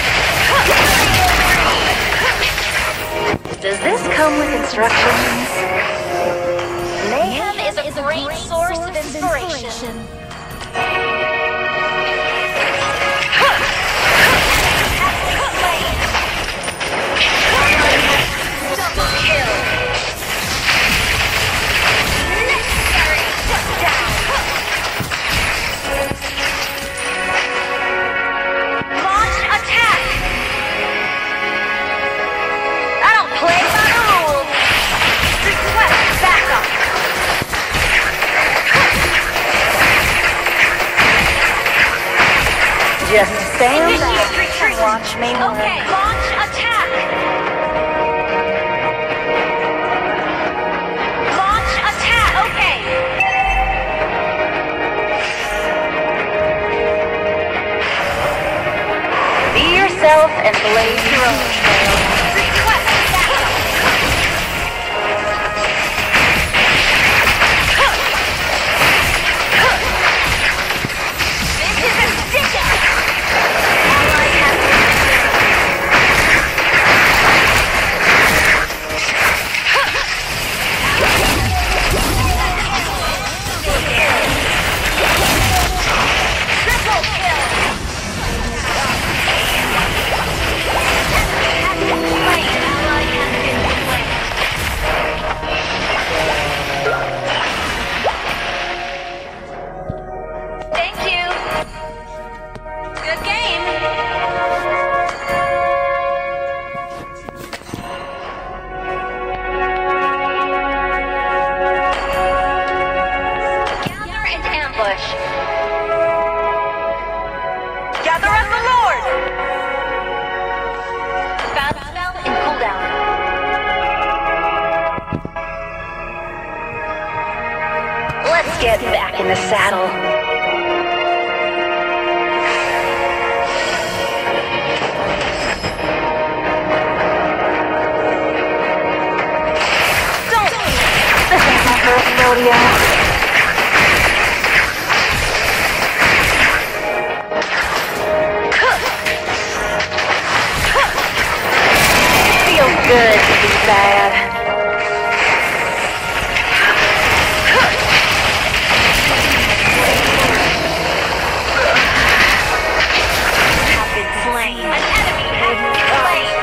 Does this come with instructions? Mayhem is a, is a great, great source, source of inspiration. inspiration. Double kill. Necessary shutdown. Launch attack. I don't play by the rules. Request backup. Just stand back and watch me work. Okay, launch attack. Launch attack. Okay. Be yourself and blaze your own trail. Request backup. This is ridiculous. Ally has triple kill. Ally has been slain. Thank you. Good game. Gather and ambush. Gather as the Lord. Fast spell and cooldown. Let's get back in the saddle. Don't. This ain't my first rodeo. Feels good to be bad. Have been slain. An enemy has been slain.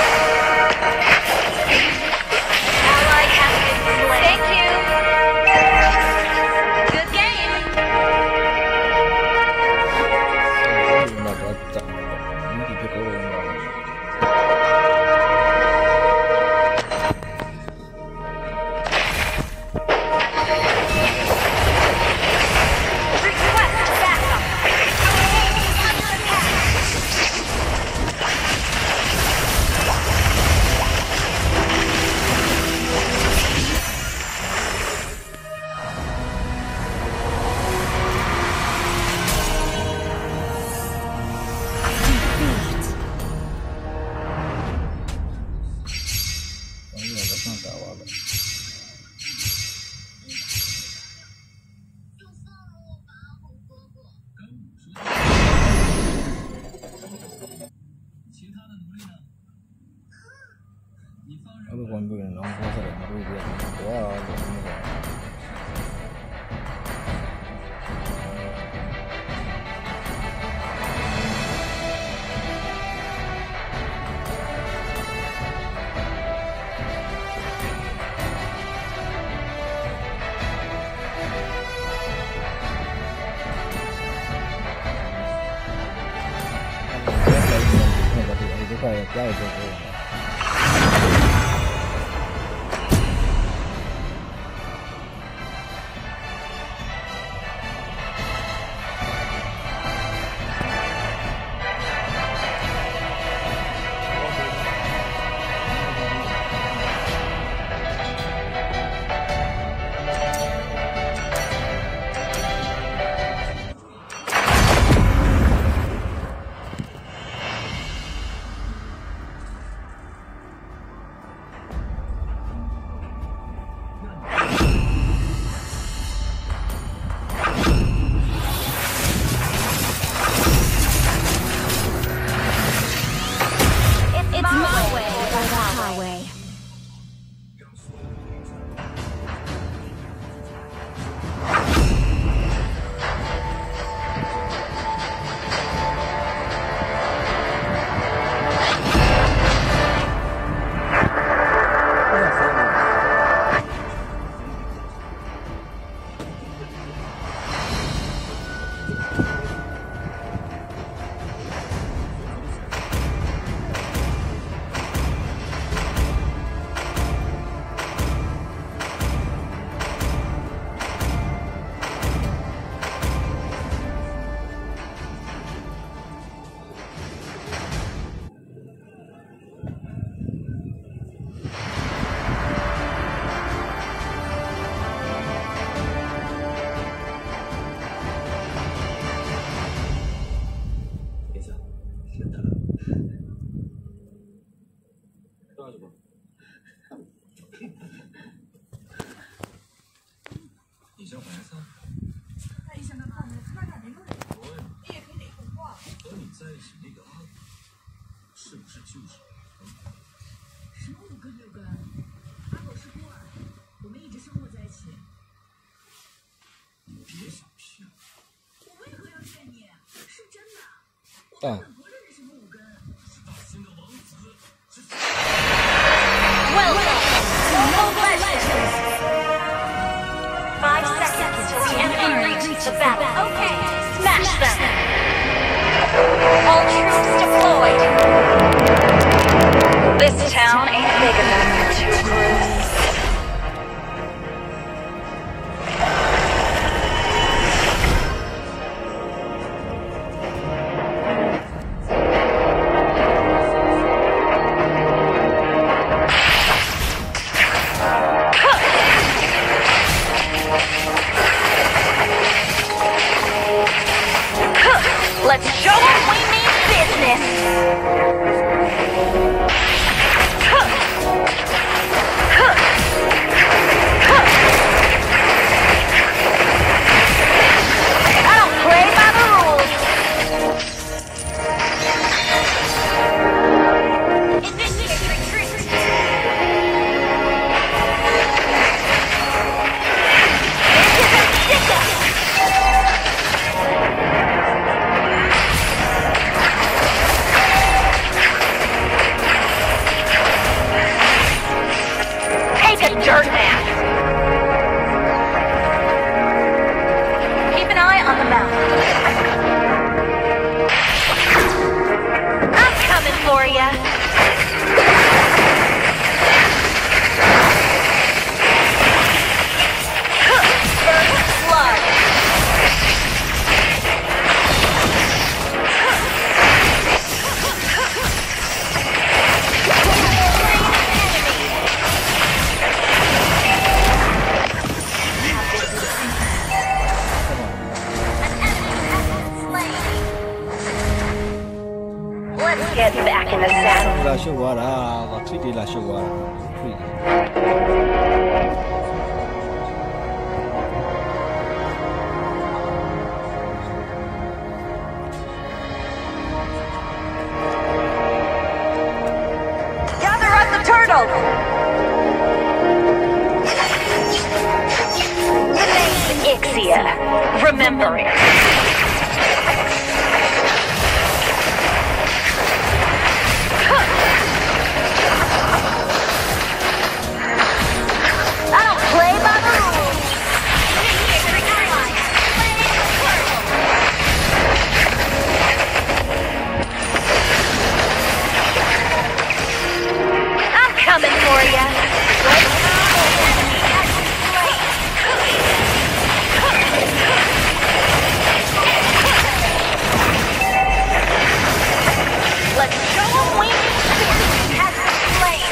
Ally has been slain. Thank you. 快加一个给我。 你叫白菜， 那一想到他们那哪没路人，你也可以哪个话？ 和你在一起那个阿狗，是不是就是我？ 什么五根六根？阿狗是孤儿，我们一直生活在一起。 你别想骗我。我为何要骗你？是真的。我根本不认识什么五根。 是大兴的王子，是。 Welcome to Mobile Legends. Five seconds till the enemy reaches the battle. Okay, smash them. All troops deployed. This town ain't big enough for two crews. Let's show them we mean business! I don't play by the rules! Initiate retreat! This is a stick-up! Dirt nap. Keep an eye on the map. I'm coming for ya. First blood. Let's get back in the saddle. La shugara, la treaty la shugara. Gather up the turtle! idea. Remember it. I don't play by the rules. I'm coming for ya. Let's show 'em we has been slain.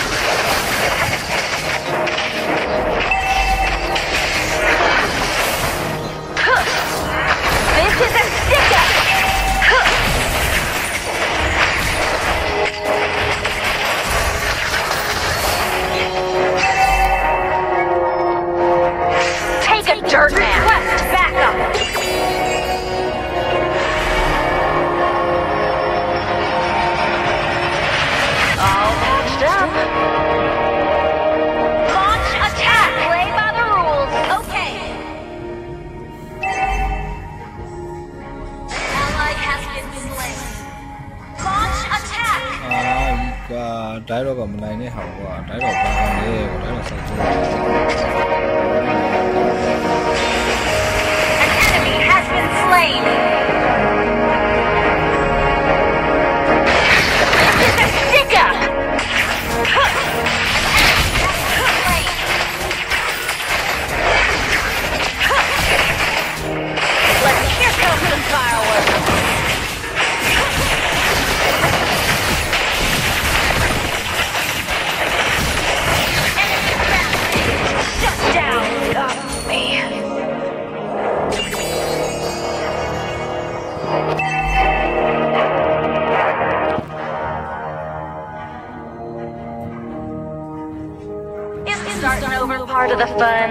This is a stick-up. Take a dirt man. Request backup. All matched up. Launch attack. Play by the rules. Okay. Ally has been slain. Launch attack. Ah, cái đáy đó còn bên này này hậu quả, đáy đó còn này, đáy đó sao chưa? An enemy has been slain. This is a stick-up. Let's here comes some fireworks. Shut down. Oh, man. It's starting over part of the fun.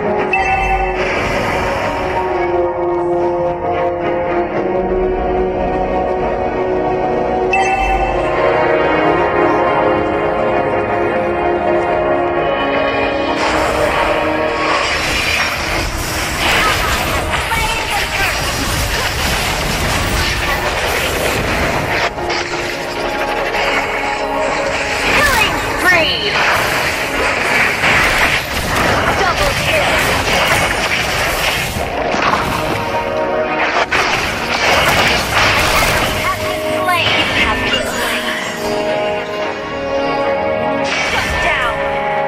Killing spree! Double kill! Has been slain! Has been slain! Shut down!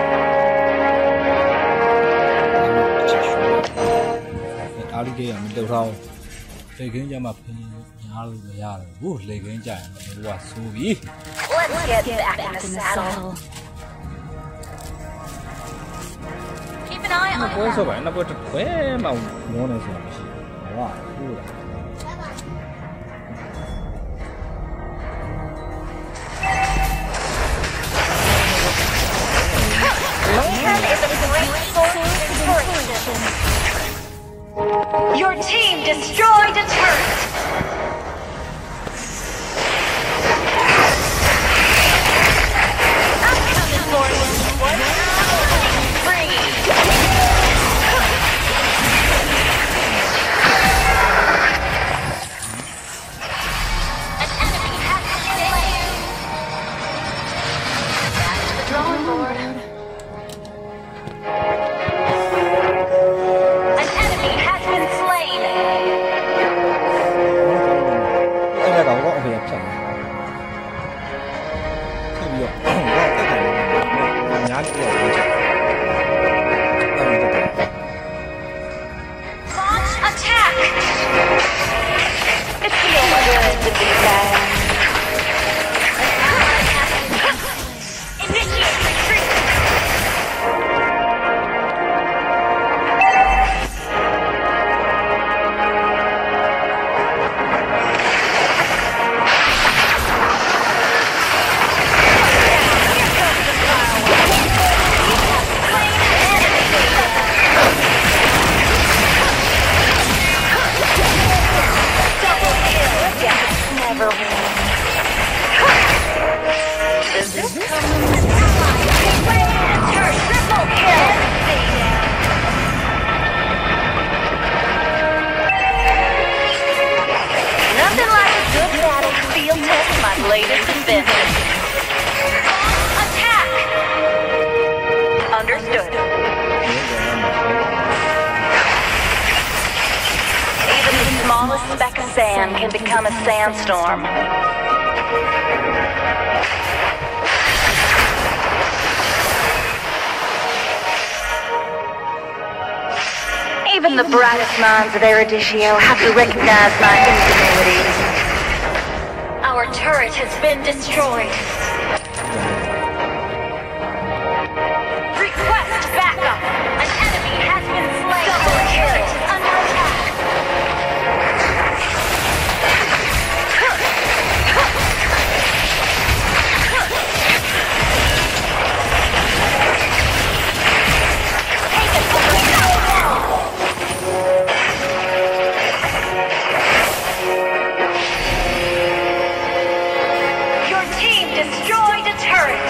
Áo đi kia mình đều rau, lấy kính cho mà pin nhà luôn bây giờ, u lấy kính chạy nó quá xù bí. Let's get back in the saddle. Keep an eye Nó on có her. số bảy nó có trực khỏe mà mua này sao mà xí, quá xù rồi. Lantern is a great source of inspiration. Your team destroyed a turret. I'm coming for you. Free. An enemy has been slain. Back to the drawing board. An enemy has been slain. sand can become a sandstorm. Even the brightest minds of Erudicio have to recognize my ingenuity. Our turret has been destroyed. Request backup! An enemy has been slain. Double turret is under attack. Take it over now! Your team destroyed a turret.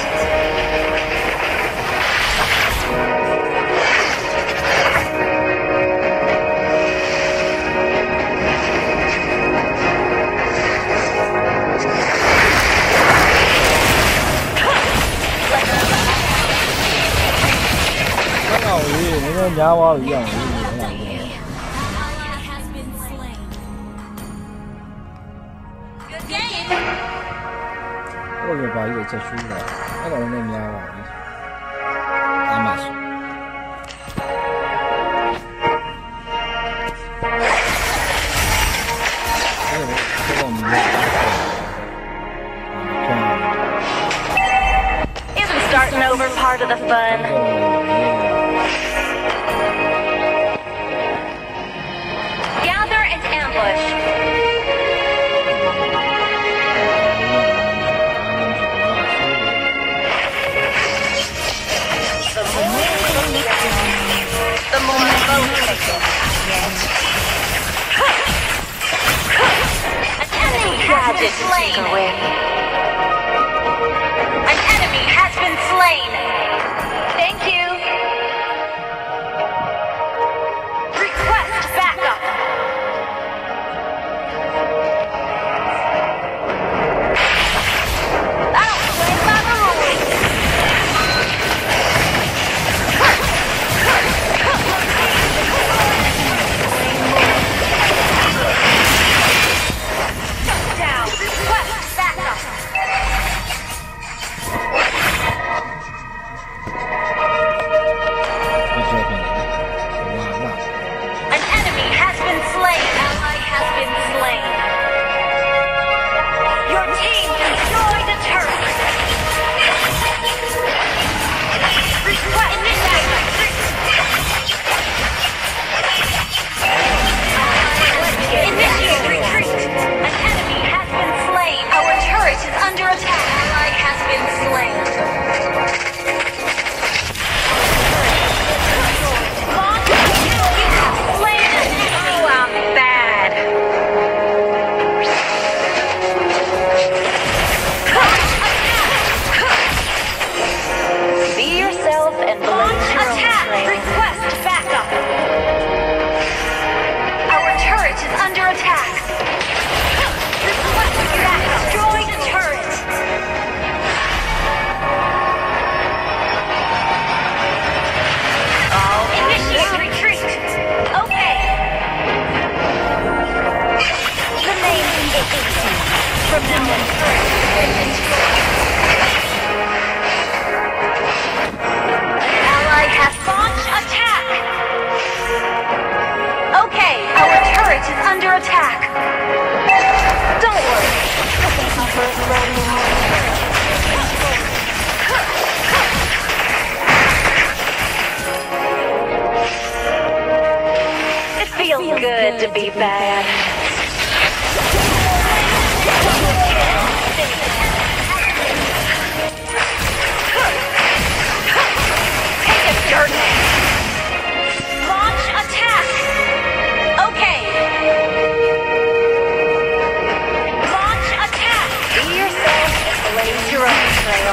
Nhà quá rồi giờ. Ôi giời bà giờ chơi xuống rồi. Cái đầu này nhà rồi. À mà. Isn't starting over part of the fun? Gather and ambush. The more focused. An enemy has been slain. An enemy has been slain. Thank you. Request backup. I don't play by the rules. Down. Request backup. An enemy has been slain. Ally has been slain. Your team destroyed a turret. Request backup. Initiate retreat. An enemy has been slain. Our turret is under attack. Ally has been slain. Oh, I'm bad. Be yourself and blaze your own trail. Request backup. Our turret is under attack. Request backup. Destroy the turret. Oh, initiate retreat. Okay. The name is easy. From now on, turret has been destroyed. An ally has launched attack. Okay, our turret is under attack. Don't worry. It feels good to be bad. Take a dirt. Launch attack. Okay. Launch attack. Be yourself. Blaze your own trail.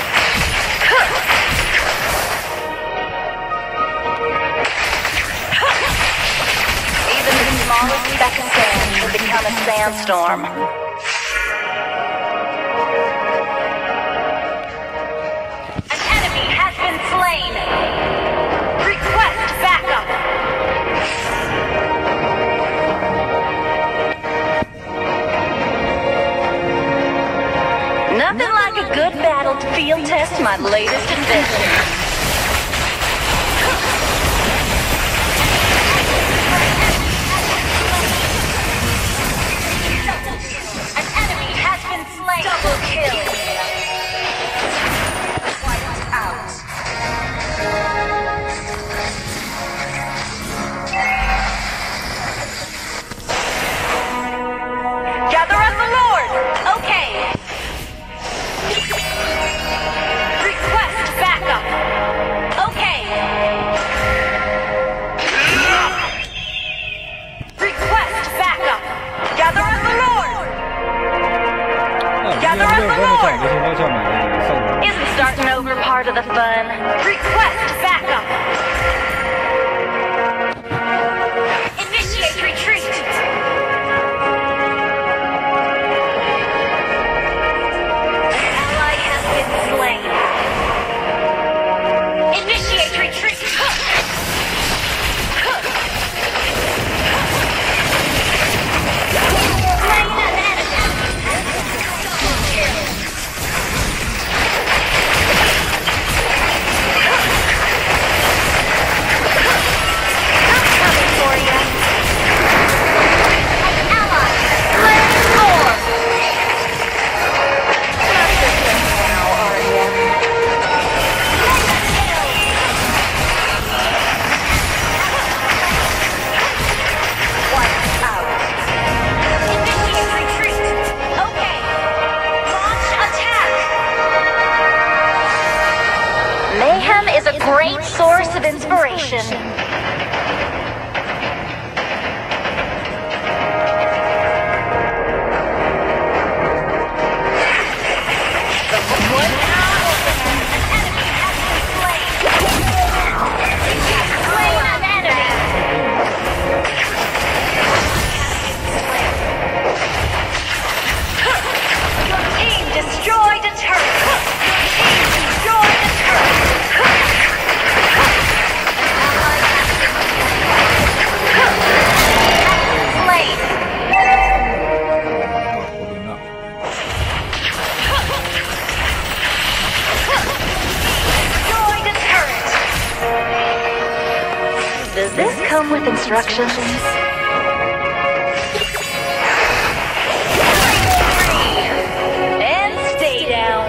Even the smallest speck of sand can become a sandstorm. An enemy has been slain. Request backup. test my latest invention. An enemy has been slain. Double kill. Wiped out. Gather as the Lord. Okay. Request backup. Okay. Request backup. Gather as the Lord. Gather as the Lord. Isn't starting over part of the fun? Request backup. Initiate retreat. Ally has been slain. Initiate retreat. Slain an enemy. Double kill. I'm coming for you. An ally slain more. Not this one now, are you? Mega kill. Wiped out. Initiate retreat. Okay. Launch attack. Mayhem is a great source of inspiration. One hour. An enemy has been slain. Slain an enemy. Your team destroyed a turret. Your team destroyed a turret. Ally has been slain. Destroyed a turret. Does this come with instructions? And stay down.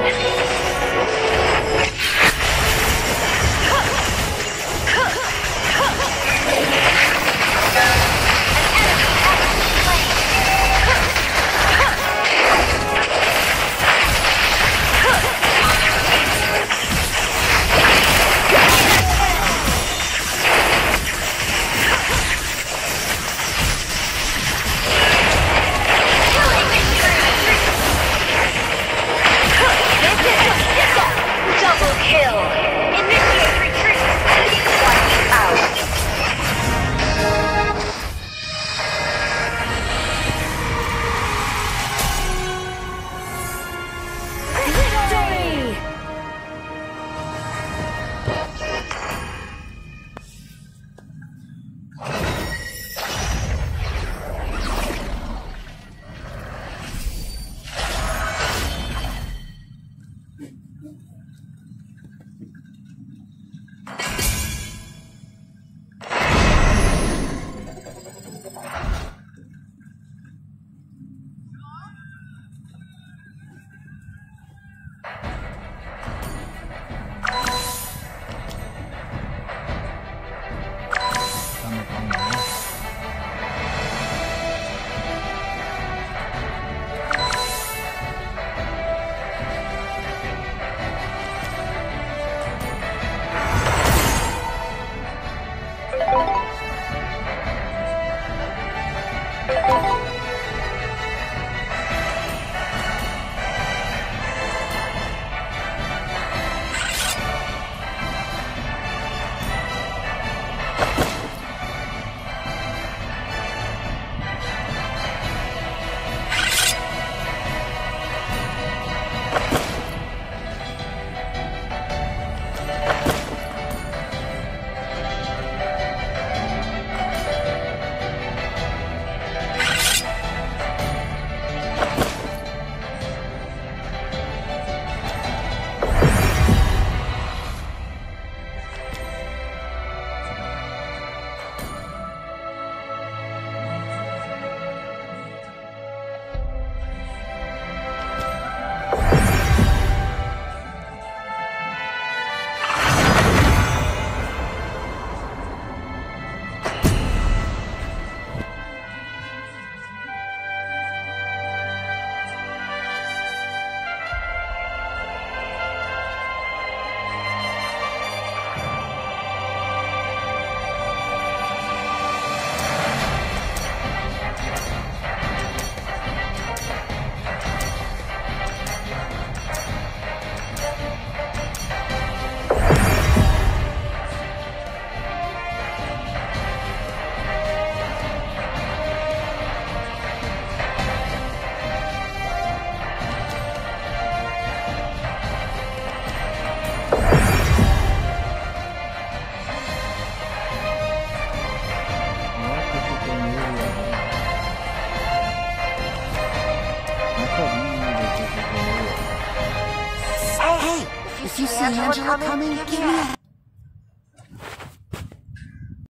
If you see Angela coming, give me a